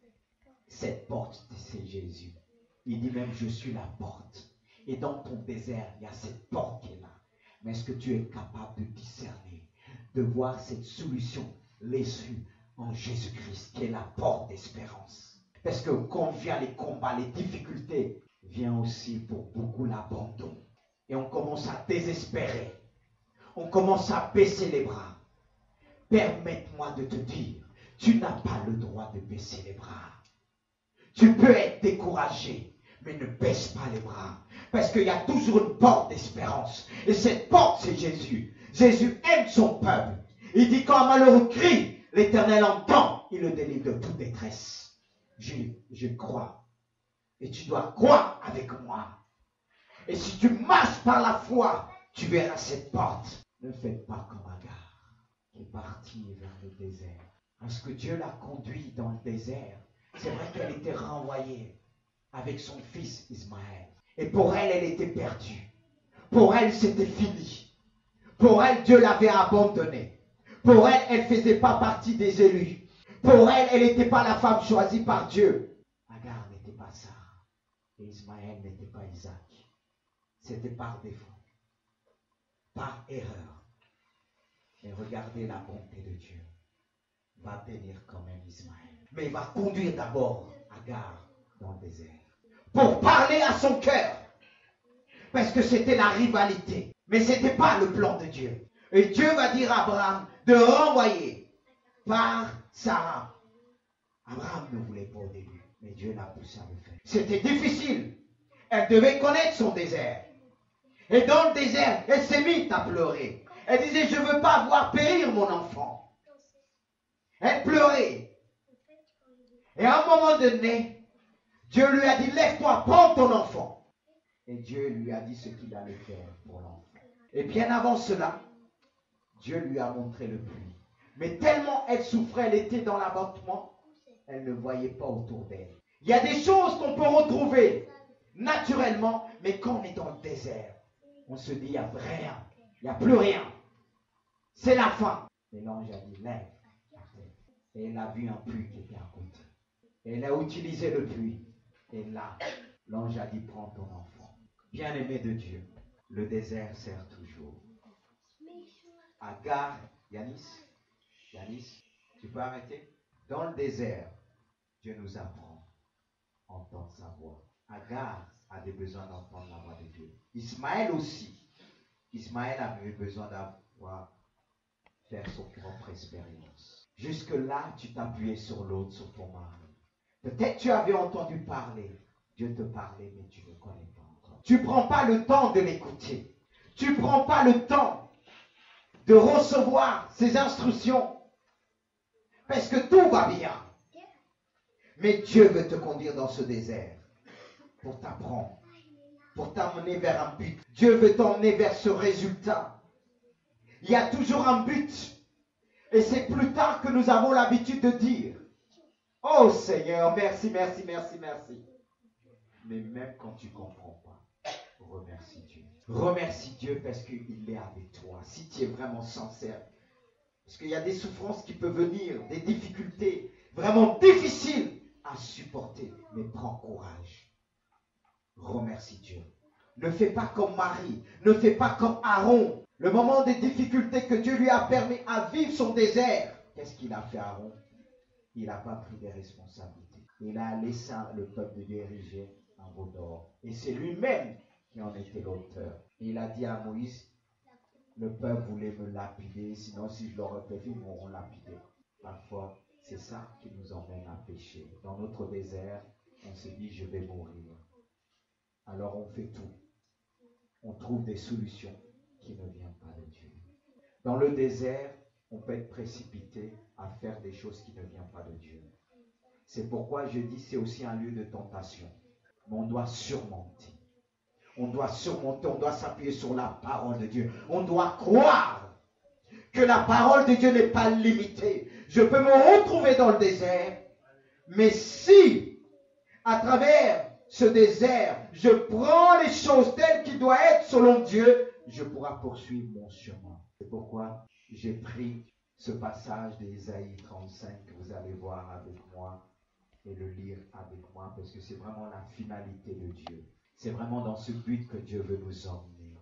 Cette porte, c'est Jésus. Il dit même, je suis la porte. Et dans ton désert, il y a cette porte qui est là. Mais est-ce que tu es capable de discerner, de voir cette solution, l'issue en Jésus-Christ, qui est la porte d'espérance? Parce que quand vient les combats, les difficultés, vient aussi pour beaucoup l'abandon. Et on commence à désespérer. On commence à baisser les bras. Permette-moi de te dire, tu n'as pas le droit de baisser les bras. Tu peux être découragé, mais ne baisse pas les bras. Parce qu'il y a toujours une porte d'espérance. Et cette porte, c'est Jésus. Jésus aime son peuple. Il dit quand un malheureux crie, l'Éternel entend, il le délivre de toute détresse. Je, je crois. Et tu dois croire avec moi. Et si tu marches par la foi, tu verras cette porte. Ne faites pas comme Agar, qui est partie vers le désert. Parce que Dieu l'a conduit dans le désert. C'est vrai qu'elle était renvoyée avec son fils Ismaël. Et pour elle, elle était perdue. Pour elle, c'était fini. Pour elle, Dieu l'avait abandonnée. Pour elle, elle ne faisait pas partie des élus. Pour elle, elle n'était pas la femme choisie par Dieu. Agar n'était pas Sarah. Et Ismaël n'était pas Isaac. C'était par défaut. Par erreur. Mais regardez la bonté de Dieu. Va bénir quand même Ismaël. Mais il va conduire d'abord Agar dans le désert. Pour parler à son cœur. Parce que c'était la rivalité. Mais ce n'était pas le plan de Dieu. Et Dieu va dire à Abraham de renvoyer par Sarah. Abraham ne voulait pas au début. Mais Dieu l'a poussé à le faire. C'était difficile. Elle devait connaître son désert. Et dans le désert, elle s'est mise à pleurer. Elle disait, je ne veux pas voir périr mon enfant. Elle pleurait. Et à un moment donné, Dieu lui a dit, lève-toi, prends ton enfant. Et Dieu lui a dit ce qu'il allait faire pour l'enfant. Et bien avant cela, Dieu lui a montré le puits. Mais tellement elle souffrait, elle était dans l'abattement, elle ne voyait pas autour d'elle. Il y a des choses qu'on peut retrouver naturellement, mais quand on est dans le désert, on se dit, il n'y a rien, il n'y a plus rien. C'est la fin. Et l'ange a dit, lève. Et elle a vu un puits qui était à côté. Et elle a utilisé le puits. Et là, l'ange a dit, prends ton enfant. Bien-aimé de Dieu, le désert sert toujours. Agar, Yanis, Yanis, tu peux arrêter? Dans le désert, Dieu nous apprend à entendre sa voix. Agar a des besoins d'entendre la voix de Dieu. Ismaël aussi. Ismaël avait besoin d'avoir faire son propre expérience. Jusque-là, tu t'appuyais sur l'autre, sur ton mari. Peut-être tu avais entendu parler. Dieu te parlait, mais tu ne connais pas encore. Tu ne prends pas le temps de l'écouter. Tu ne prends pas le temps de recevoir ses instructions. Parce que tout va bien. Mais Dieu veut te conduire dans ce désert pour t'apprendre, pour t'amener vers un but. Dieu veut t'emmener vers ce résultat. Il y a toujours un but. Et c'est plus tard que nous avons l'habitude de dire, oh Seigneur, merci, merci, merci, merci. Mais même quand tu ne comprends pas, remercie Dieu. Remercie Dieu parce qu'il est avec toi. Si tu es vraiment sincère. Parce qu'il y a des souffrances qui peuvent venir, des difficultés vraiment difficiles à supporter. Mais prends courage. Remercie Dieu. Ne fais pas comme Marie. Ne fais pas comme Aaron. Le moment des difficultés que Dieu lui a permis à vivre son désert. Qu'est-ce qu'il a fait Aaron? Il n'a pas pris des responsabilités. Il a laissé le peuple de Dieu ériger un veau d'or. Et c'est lui-même qui en était l'auteur. Il a dit à Moïse, le peuple voulait me lapider, sinon si je l'aurais fait, ils m'auront lapidé. Parfois, c'est ça qui nous emmène à pécher. Dans notre désert, on se dit, je vais mourir. Alors on fait tout. On trouve des solutions qui ne viennent pas de Dieu. Dans le désert, on peut être précipité à faire des choses qui ne viennent pas de Dieu. C'est pourquoi je dis c'est aussi un lieu de tentation. Mais on doit surmonter. On doit surmonter, on doit s'appuyer sur la parole de Dieu. On doit croire que la parole de Dieu n'est pas limitée. Je peux me retrouver dans le désert, mais si, à travers ce désert, je prends les choses telles qu'il doit être selon Dieu, je pourrai poursuivre mon chemin. C'est pourquoi j'ai pris ce passage d'Ésaïe trente-cinq que vous allez voir avec moi et le lire avec moi parce que c'est vraiment la finalité de Dieu. C'est vraiment dans ce but que Dieu veut nous emmener.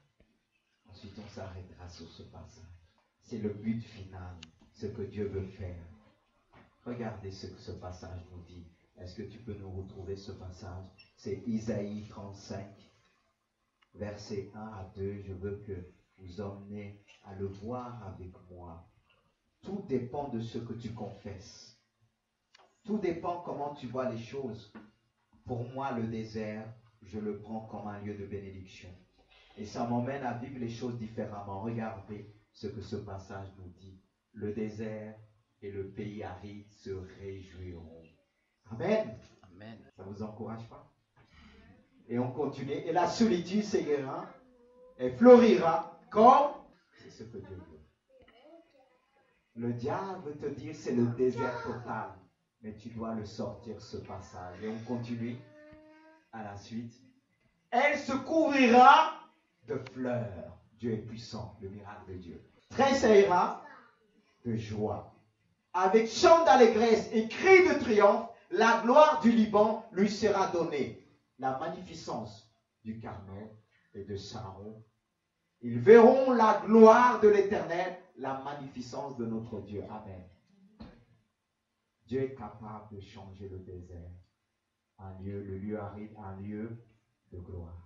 Ensuite, on s'arrêtera sur ce passage. C'est le but final, ce que Dieu veut faire. Regardez ce que ce passage nous dit. Est-ce que tu peux nous retrouver ce passage? C'est Isaïe trente-cinq, versets un à deux. Je veux que vous emmenez à le voir avec moi. Tout dépend de ce que tu confesses. Tout dépend comment tu vois les choses. Pour moi, le désert, je le prends comme un lieu de bénédiction. Et ça m'emmène à vivre les choses différemment. Regardez ce que ce passage nous dit. Le désert et le pays aride se réjouiront. Amen. Amen. Ça vous encourage pas? Et on continue. Et la solitude s'égaira et florira comme c'est ce que Dieu veut. Le diable veut te dire c'est le désert total, mais tu dois le sortir ce passage. Et on continue à la suite. Elle se couvrira de fleurs. Dieu est puissant, le miracle de Dieu. Tressaillera de joie. Avec chant d'allégresse et cri de triomphe, la gloire du Liban lui sera donnée. La magnificence du Carmel et de Saron. Ils verront la gloire de l'Éternel, la magnificence de notre Dieu. Amen. Dieu est capable de changer le désert, un lieu, le lieu aride, un lieu de gloire.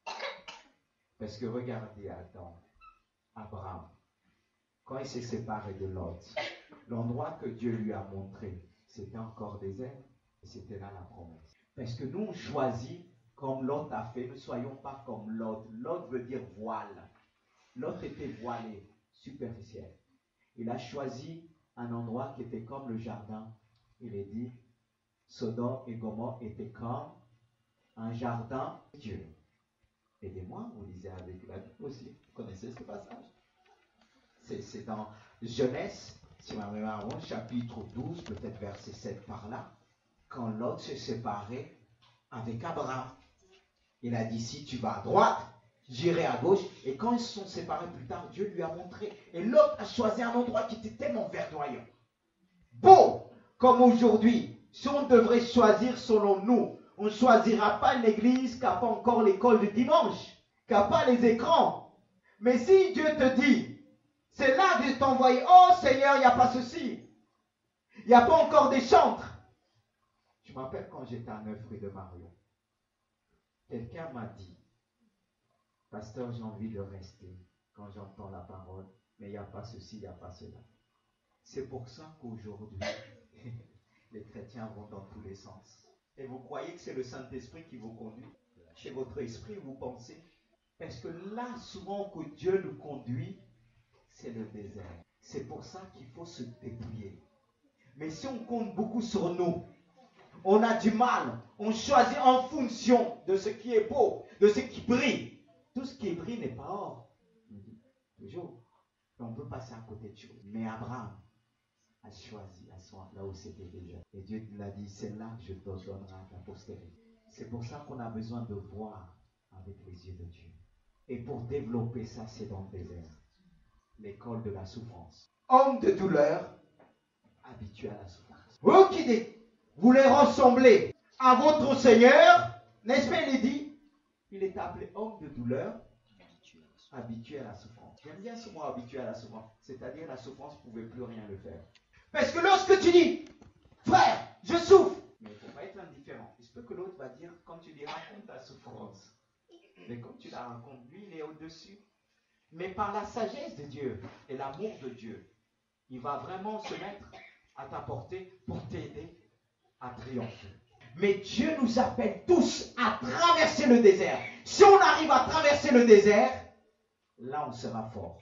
Parce que regardez Adam, Abraham, quand il s'est séparé de Lot, l'endroit que Dieu lui a montré, c'était encore désert, et c'était là la promesse. Parce que nous, on choisit comme Lot a fait, ne soyons pas comme Lot. Lot veut dire voile. Lot était voilé, superficiel. Il a choisi un endroit qui était comme le jardin. Il est dit, Sodome et Gomorrhe étaient comme un jardin de Dieu. Aidez-moi, vous lisez avec la Bible aussi. Vous connaissez ce passage? C'est, c'est dans Genèse, si ma mémoire est bonne, chapitre douze, peut-être verset sept par là. Quand Lot s'est séparé avec Abraham, il a dit, si tu vas à droite, j'irai à gauche. Et quand ils se sont séparés plus tard, Dieu lui a montré. Et Lot a choisi un endroit qui était tellement verdoyant. Beau, comme aujourd'hui. Si on devrait choisir selon nous, on ne choisira pas une église qui n'a pas encore l'école du dimanche, qui n'a pas les écrans. Mais si Dieu te dit, c'est là de t'envoyer, oh Seigneur, il n'y a pas ceci. Il n'y a pas encore des chantres. Je me rappelle quand j'étais à neuf rue de Marion. Quelqu'un m'a dit, pasteur, j'ai envie de rester quand j'entends la parole, mais il n'y a pas ceci, il n'y a pas cela. C'est pour ça qu'aujourd'hui, les chrétiens vont dans tous les sens. Et vous croyez que c'est le Saint-Esprit qui vous conduit? Chez votre esprit, vous pensez? Parce que là, souvent que Dieu nous conduit, c'est le désert. C'est pour ça qu'il faut se dépouiller. Mais si on compte beaucoup sur nous, on a du mal. On choisit en fonction de ce qui est beau, de ce qui brille. Tout ce qui brille n'est pas or. Toujours. On peut passer à côté de choses. Mais Abraham a choisi à soi, là où c'était déjà. Et Dieu l'a dit, c'est là que je te donnerai à ta postérité. C'est pour ça qu'on a besoin de voir avec les yeux de Dieu. Et pour développer ça, c'est dans le désert. L'école de la souffrance. Homme de douleur, habitué à la souffrance. Vous qui voulez ressembler à votre Seigneur, n'est-ce pas, il est dit, il est appelé homme de douleur, habitué à la souffrance. J'aime bien ce mot habitué à la souffrance. C'est-à-dire la souffrance ne pouvait plus rien le faire. Parce que lorsque tu dis, frère, je souffre, mais il ne faut pas être indifférent. Il se peut que l'autre va dire, quand tu lui racontes ta souffrance, mais comme tu la racontes, lui, il est au-dessus. Mais par la sagesse de Dieu et l'amour de Dieu, il va vraiment se mettre à ta portée pour t'aider à triompher. Mais Dieu nous appelle tous à traverser le désert. Si on arrive à traverser le désert, là on sera fort.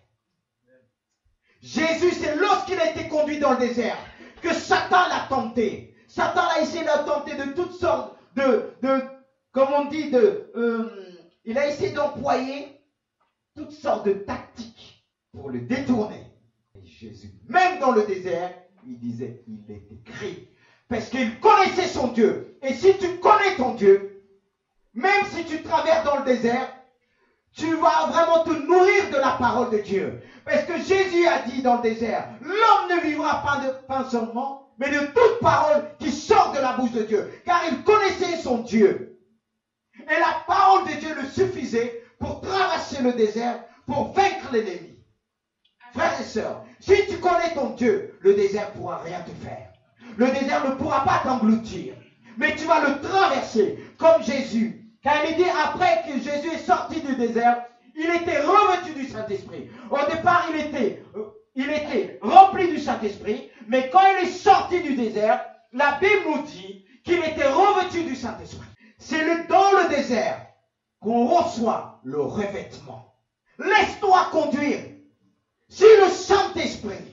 Jésus, c'est lorsqu'il a été conduit dans le désert que Satan l'a tenté. Satan a essayé de le tenter de toutes sortes de, de comme on dit, de, euh, il a essayé d'employer toutes sortes de tactiques pour le détourner. Et Jésus, même dans le désert, il disait, il est écrit. Parce qu'il connaissait son Dieu. Et si tu connais ton Dieu, même si tu traverses dans le désert, tu vas vraiment te nourrir de la parole de Dieu. Parce que Jésus a dit dans le désert, l'homme ne vivra pas de pain seulement, mais de toute parole qui sort de la bouche de Dieu. Car il connaissait son Dieu. Et la parole de Dieu le suffisait pour traverser le désert, pour vaincre l'ennemi. Frères et sœurs, si tu connais ton Dieu, le désert ne pourra rien te faire. Le désert ne pourra pas t'engloutir. Mais tu vas le traverser comme Jésus. Car il est dit, après que Jésus est sorti du désert, il était revêtu du Saint-Esprit. Au départ, il était, euh, il était rempli du Saint-Esprit. Mais quand il est sorti du désert, la Bible nous dit qu'il était revêtu du Saint-Esprit. C'est le, dans le désert qu'on reçoit le revêtement. Laisse-toi conduire. Si le Saint-Esprit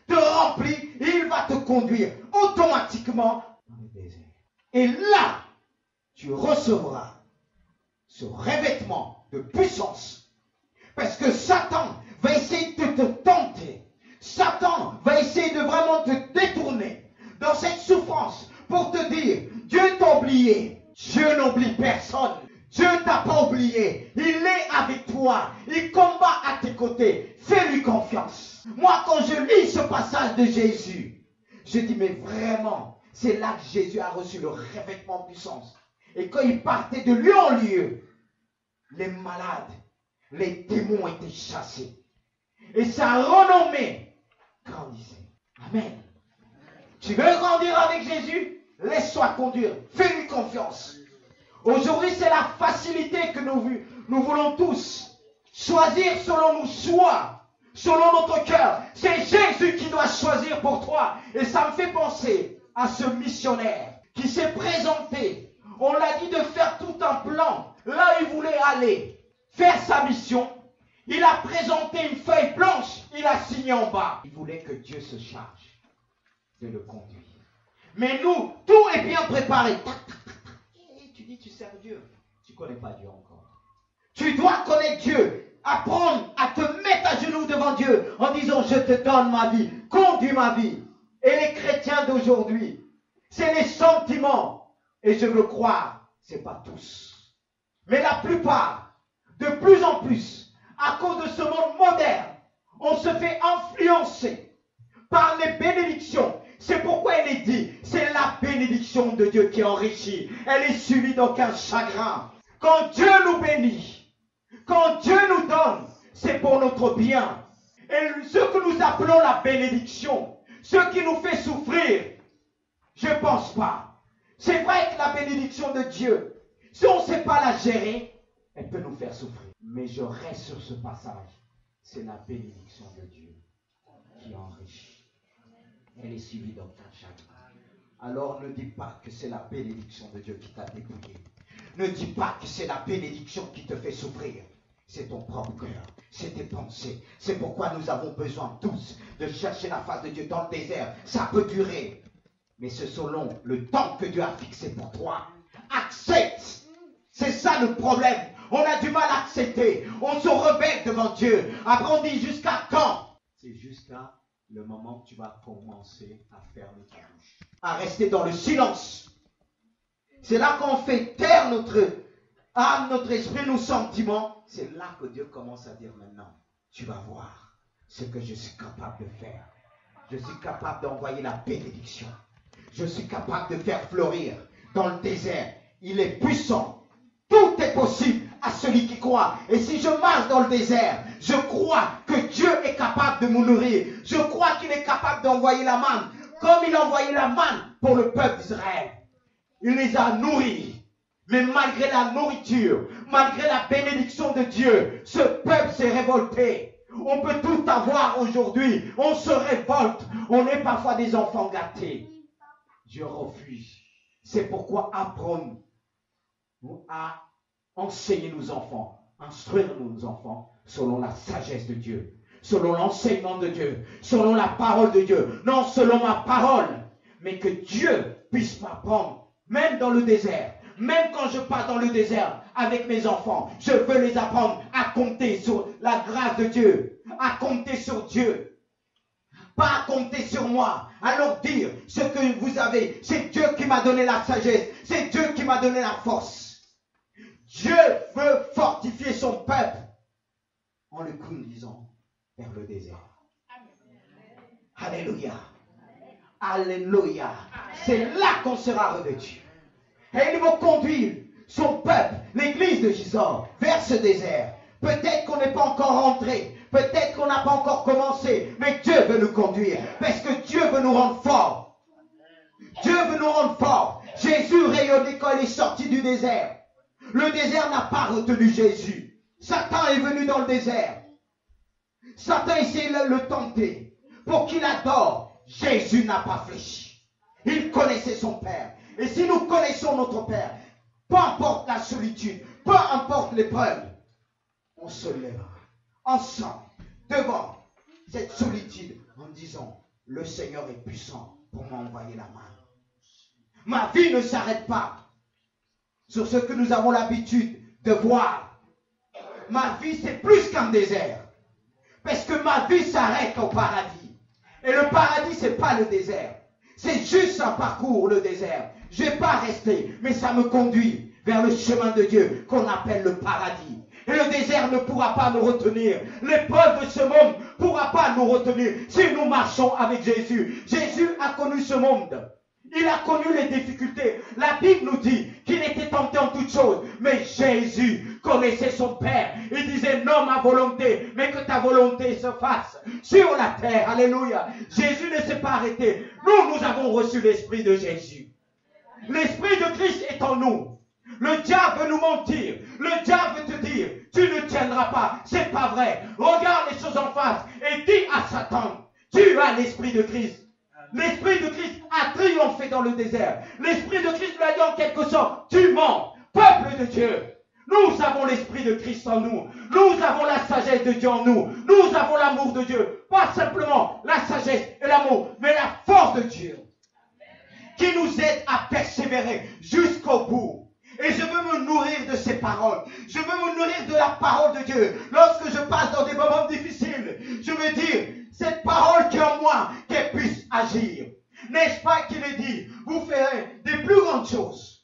te remplit, il va te conduire automatiquement dans le désert. Et là, tu recevras ce revêtement de puissance. Parce que Satan va essayer de te tenter. Satan va essayer de vraiment te détourner dans cette souffrance pour te dire, Dieu t'a oublié. Dieu n'oublie personne. Dieu t'a pas oublié. Il est avec toi. Il combat à tes côtés. Fais-lui confiance. Moi, quand je lis ce passage de Jésus, je dis, mais vraiment, c'est là que Jésus a reçu le revêtement de puissance. Et quand il partait de lieu en lieu, les malades, les démons étaient chassés. Et sa renommée grandissait. Amen. Tu veux grandir avec Jésus? Laisse-toi conduire. Fais-lui confiance. Aujourd'hui, c'est la facilité que nous, nous voulons tous. Choisir selon nos choix, selon notre cœur. C'est Jésus qui doit choisir pour toi. Et ça me fait penser à ce missionnaire qui s'est présenté. On l'a dit de faire tout un plan. Là où il voulait aller, faire sa mission. Il a présenté une feuille blanche. Il a signé en bas. Il voulait que Dieu se charge de le conduire. Mais nous, tout est bien préparé. Et tu dis, tu sers Dieu. Tu ne connais pas Dieu encore. Tu dois connaître Dieu. Apprendre à te mettre à genoux devant Dieu en disant, je te donne ma vie. Conduis ma vie. Et les chrétiens d'aujourd'hui, c'est les sentiments. Et je veux croire, ce n'est pas tous. Mais la plupart, de plus en plus, à cause de ce monde moderne, on se fait influencer par les bénédictions. C'est pourquoi elle est dit, c'est la bénédiction de Dieu qui enrichit. Elle est suivie d'aucun chagrin. Quand Dieu nous bénit, quand Dieu nous donne, c'est pour notre bien. Et ce que nous appelons la bénédiction, ce qui nous fait souffrir, je ne pense pas. C'est vrai que la bénédiction de Dieu, si on ne sait pas la gérer, elle peut nous faire souffrir. Mais je reste sur ce passage. C'est la bénédiction de Dieu qui enrichit. Elle est suivie d'aucun chagrin. Alors ne dis pas que c'est la bénédiction de Dieu qui t'a dépouillé. Ne dis pas que c'est la bénédiction qui te fait souffrir. C'est ton propre cœur, c'est tes pensées. C'est pourquoi nous avons besoin tous de chercher la face de Dieu dans le désert. Ça peut durer, mais c'est selon le temps que Dieu a fixé pour toi. Accepte. C'est ça le problème. On a du mal à accepter. On se rebelle devant Dieu. Après on dit jusqu'à quand? C'est jusqu'à le moment que tu vas commencer à fermer ta bouche, à rester dans le silence. C'est là qu'on fait taire notre âme, notre esprit, nos sentiments. C'est là que Dieu commence à dire maintenant, tu vas voir ce que je suis capable de faire. Je suis capable d'envoyer la bénédiction. Je suis capable de faire fleurir dans le désert. Il est puissant. Tout est possible à celui qui croit. Et si je marche dans le désert, je crois que Dieu est capable de me nourrir. Je crois qu'il est capable d'envoyer la manne, comme il a envoyé la manne pour le peuple d'Israël. Il les a nourris. Mais malgré la nourriture, malgré la bénédiction de Dieu, ce peuple s'est révolté. On peut tout avoir aujourd'hui. On se révolte. On est parfois des enfants gâtés. Dieu refuse. C'est pourquoi apprendre à enseigner nos enfants, instruire nos enfants selon la sagesse de Dieu, selon l'enseignement de Dieu, selon la parole de Dieu. Non selon ma parole, mais que Dieu puisse m'apprendre, même dans le désert. Même quand je passe dans le désert avec mes enfants, je veux les apprendre à compter sur la grâce de Dieu, à compter sur Dieu, pas à compter sur moi, à leur dire ce que vous avez. C'est Dieu qui m'a donné la sagesse, c'est Dieu qui m'a donné la force. Dieu veut fortifier son peuple en le conduisant vers le désert. Alléluia. Alléluia. C'est là qu'on sera revêtu. Et il va conduire son peuple, l'église de Jésus, vers ce désert. Peut-être qu'on n'est pas encore rentré. Peut-être qu'on n'a pas encore commencé. Mais Dieu veut nous conduire. Parce que Dieu veut nous rendre forts. Dieu veut nous rendre forts. Jésus rayonnait quand il est sorti du désert. Le désert n'a pas retenu Jésus. Satan est venu dans le désert. Satan essayait de le tenter pour qu'il adore. Jésus n'a pas fléchi. Il connaissait son Père. Et si nous connaissons notre Père, peu importe la solitude, peu importe l'épreuve, on se lèvera ensemble devant cette solitude en disant, le Seigneur est puissant pour m'envoyer la main. Ma vie ne s'arrête pas sur ce que nous avons l'habitude de voir. Ma vie, c'est plus qu'un désert. Parce que ma vie s'arrête au paradis. Et le paradis, ce n'est pas le désert. C'est juste un parcours, le désert. Je ne vais pas rester, mais ça me conduit vers le chemin de Dieu qu'on appelle le paradis. Et le désert ne pourra pas nous retenir. L'épreuve de ce monde ne pourra pas nous retenir si nous marchons avec Jésus. Jésus a connu ce monde. Il a connu les difficultés. La Bible nous dit qu'il était tenté en toutes choses. Mais Jésus connaissait son Père. Il disait non ma volonté, mais que ta volonté se fasse sur la terre. Alléluia. Jésus ne s'est pas arrêté. Nous, nous avons reçu l'Esprit de Jésus. L'Esprit de Christ est en nous. Le diable veut nous mentir. Le diable veut te dire, tu ne tiendras pas. C'est pas vrai. Regarde les choses en face et dis à Satan, tu as l'Esprit de Christ. L'Esprit de Christ a triomphé dans le désert. L'Esprit de Christ lui a dit en quelque sorte, tu mens, peuple de Dieu. Nous avons l'Esprit de Christ en nous. Nous avons la sagesse de Dieu en nous. Nous avons l'amour de Dieu. Pas simplement la sagesse et l'amour, mais la force de Dieu qui nous aide à persévérer jusqu'au bout. Et je veux me nourrir de ces paroles. Je veux me nourrir de la parole de Dieu. Lorsque je passe dans des moments difficiles, je veux dire, cette parole qui est en moi, qu'elle puisse agir. N'est-ce pas qu'il est dit, vous ferez des plus grandes choses.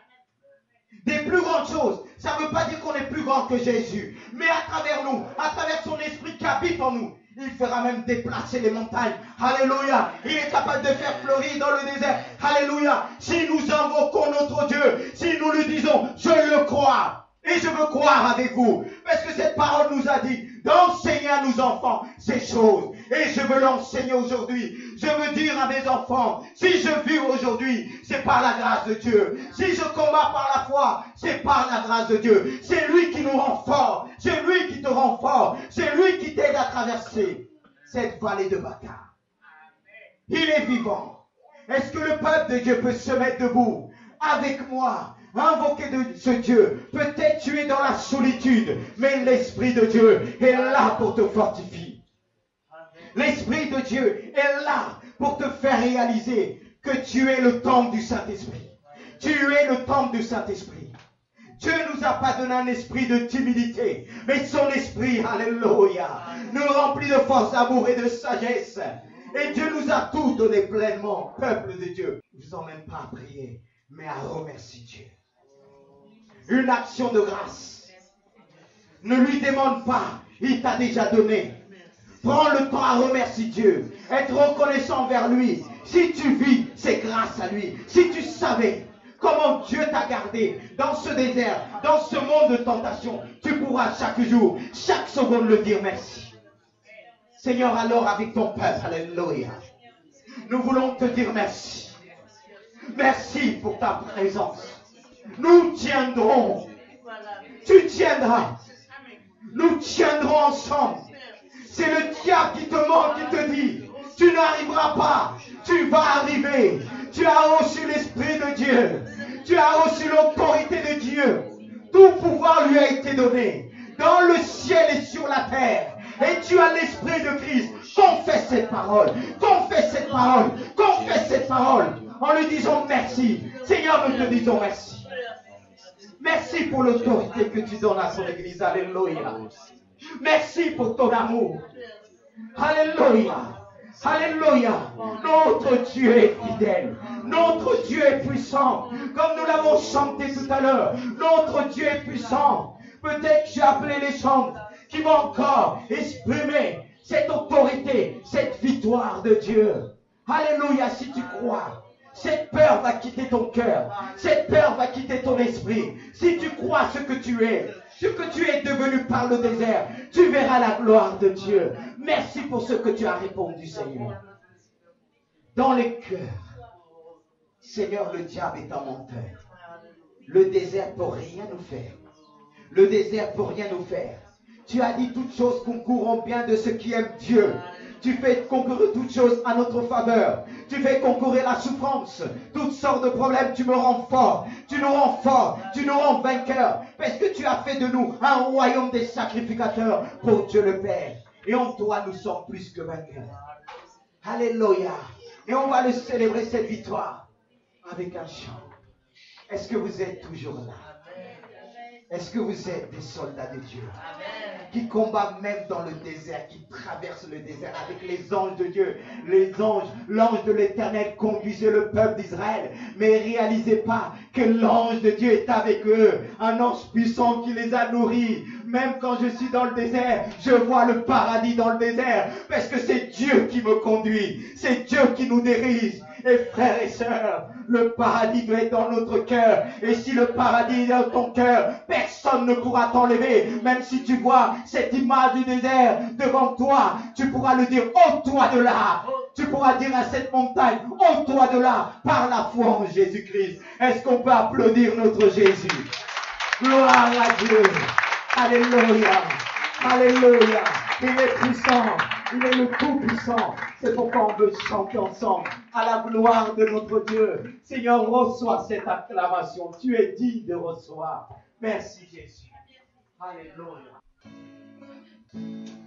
Des plus grandes choses. Ça ne veut pas dire qu'on est plus grand que Jésus. Mais à travers nous, à travers son esprit qui habite en nous, il fera même déplacer les montagnes. Alléluia. Il est capable de faire fleurir dans le désert. Alléluia. Si nous invoquons notre Dieu, si nous lui disons, je le crois. Et je veux croire avec vous. Parce que cette parole nous a dit d'enseigner à nos enfants ces choses. Et je veux l'enseigner aujourd'hui. Je veux dire à mes enfants, si je vis aujourd'hui, c'est par la grâce de Dieu. Si je combats par la foi, c'est par la grâce de Dieu. C'est lui qui nous rend forts. C'est lui qui te rend fort. C'est lui qui t'aide à traverser cette vallée de Baca. Il est vivant. Est-ce que le peuple de Dieu peut se mettre debout avec moi? Invoquer de ce Dieu. Peut-être tu es dans la solitude, mais l'Esprit de Dieu est là pour te fortifier. L'Esprit de Dieu est là pour te faire réaliser que tu es le temple du Saint-Esprit. Tu es le temple du Saint-Esprit. Dieu ne nous a pas donné un esprit de timidité, mais son esprit, alléluia, nous remplit de force, d'amour et de sagesse. Et Dieu nous a tout donné pleinement, peuple de Dieu. Je ne vous emmène pas à prier, mais à remercier Dieu. Une action de grâce. Ne lui demande pas, il t'a déjà donné. Prends le temps à remercier Dieu, être reconnaissant envers lui. Si tu vis, c'est grâce à lui. Si tu savais comment Dieu t'a gardé dans ce désert, dans ce monde de tentation, tu pourras chaque jour, chaque seconde le dire merci. Seigneur, alors avec ton peuple, alléluia, nous voulons te dire merci. Merci pour ta présence. Nous tiendrons. Tu tiendras. Nous tiendrons ensemble. C'est le diable qui te ment, qui te dit, tu n'arriveras pas. Tu vas arriver. Tu as reçu l'Esprit de Dieu. Tu as reçu l'autorité de Dieu. Tout pouvoir lui a été donné. Dans le ciel et sur la terre. Et tu as l'Esprit de Christ. Confesse cette parole. Confesse cette parole. Confesse cette parole. En lui disant merci. Seigneur, nous te disons merci. Merci pour l'autorité que tu donnes à son église. Alléluia. Merci pour ton amour. Alléluia. Alléluia. Notre Dieu est fidèle. Notre Dieu est puissant. Comme nous l'avons chanté tout à l'heure. Notre Dieu est puissant. Peut-être j'ai appelé les chants qui vont encore exprimer cette autorité, cette victoire de Dieu. Alléluia, si tu crois. Cette peur va quitter ton cœur. Cette peur va quitter ton esprit. Si tu crois ce que tu es, ce que tu es devenu par le désert, tu verras la gloire de Dieu. Merci pour ce que tu as répondu, Seigneur. Dans les cœurs, Seigneur, le diable est un menteur. Le désert ne peut rien nous faire. Le désert ne peut rien nous faire. Tu as dit toutes choses concourront bien de ceux qui aiment Dieu. Tu fais concourir toutes choses à notre faveur. Tu fais concourir la souffrance. Toutes sortes de problèmes, tu me rends fort. Tu nous rends fort. Tu nous rends vainqueurs. Parce que tu as fait de nous un royaume des sacrificateurs pour Dieu le Père. Et en toi, nous sommes plus que vainqueurs. Alléluia. Et on va le célébrer cette victoire avec un chant. Est-ce que vous êtes toujours là? Est-ce que vous êtes des soldats de Dieu qui combattent même dans le désert, qui traversent le désert avec les anges de Dieu? Les anges, l'ange de l'Éternel conduisait le peuple d'Israël, mais réalisez pas que l'ange de Dieu est avec eux, un ange puissant qui les a nourris. Même quand je suis dans le désert, je vois le paradis dans le désert, parce que c'est Dieu qui me conduit, c'est Dieu qui nous dirige. Et frères et sœurs, le paradis doit être dans notre cœur. Et si le paradis est dans ton cœur, personne ne pourra t'enlever. Même si tu vois cette image du désert devant toi, tu pourras le dire, ôte-toi de là. Tu pourras dire à cette montagne, ôte-toi de là, par la foi en Jésus-Christ. Est-ce qu'on peut applaudir notre Jésus? Gloire à Dieu. Alléluia. Alléluia. Il est puissant. Il est le Tout-Puissant. C'est pourquoi on veut chanter ensemble à la gloire de notre Dieu. Seigneur, reçois cette acclamation. Tu es digne de recevoir. Merci Jésus. Alléluia.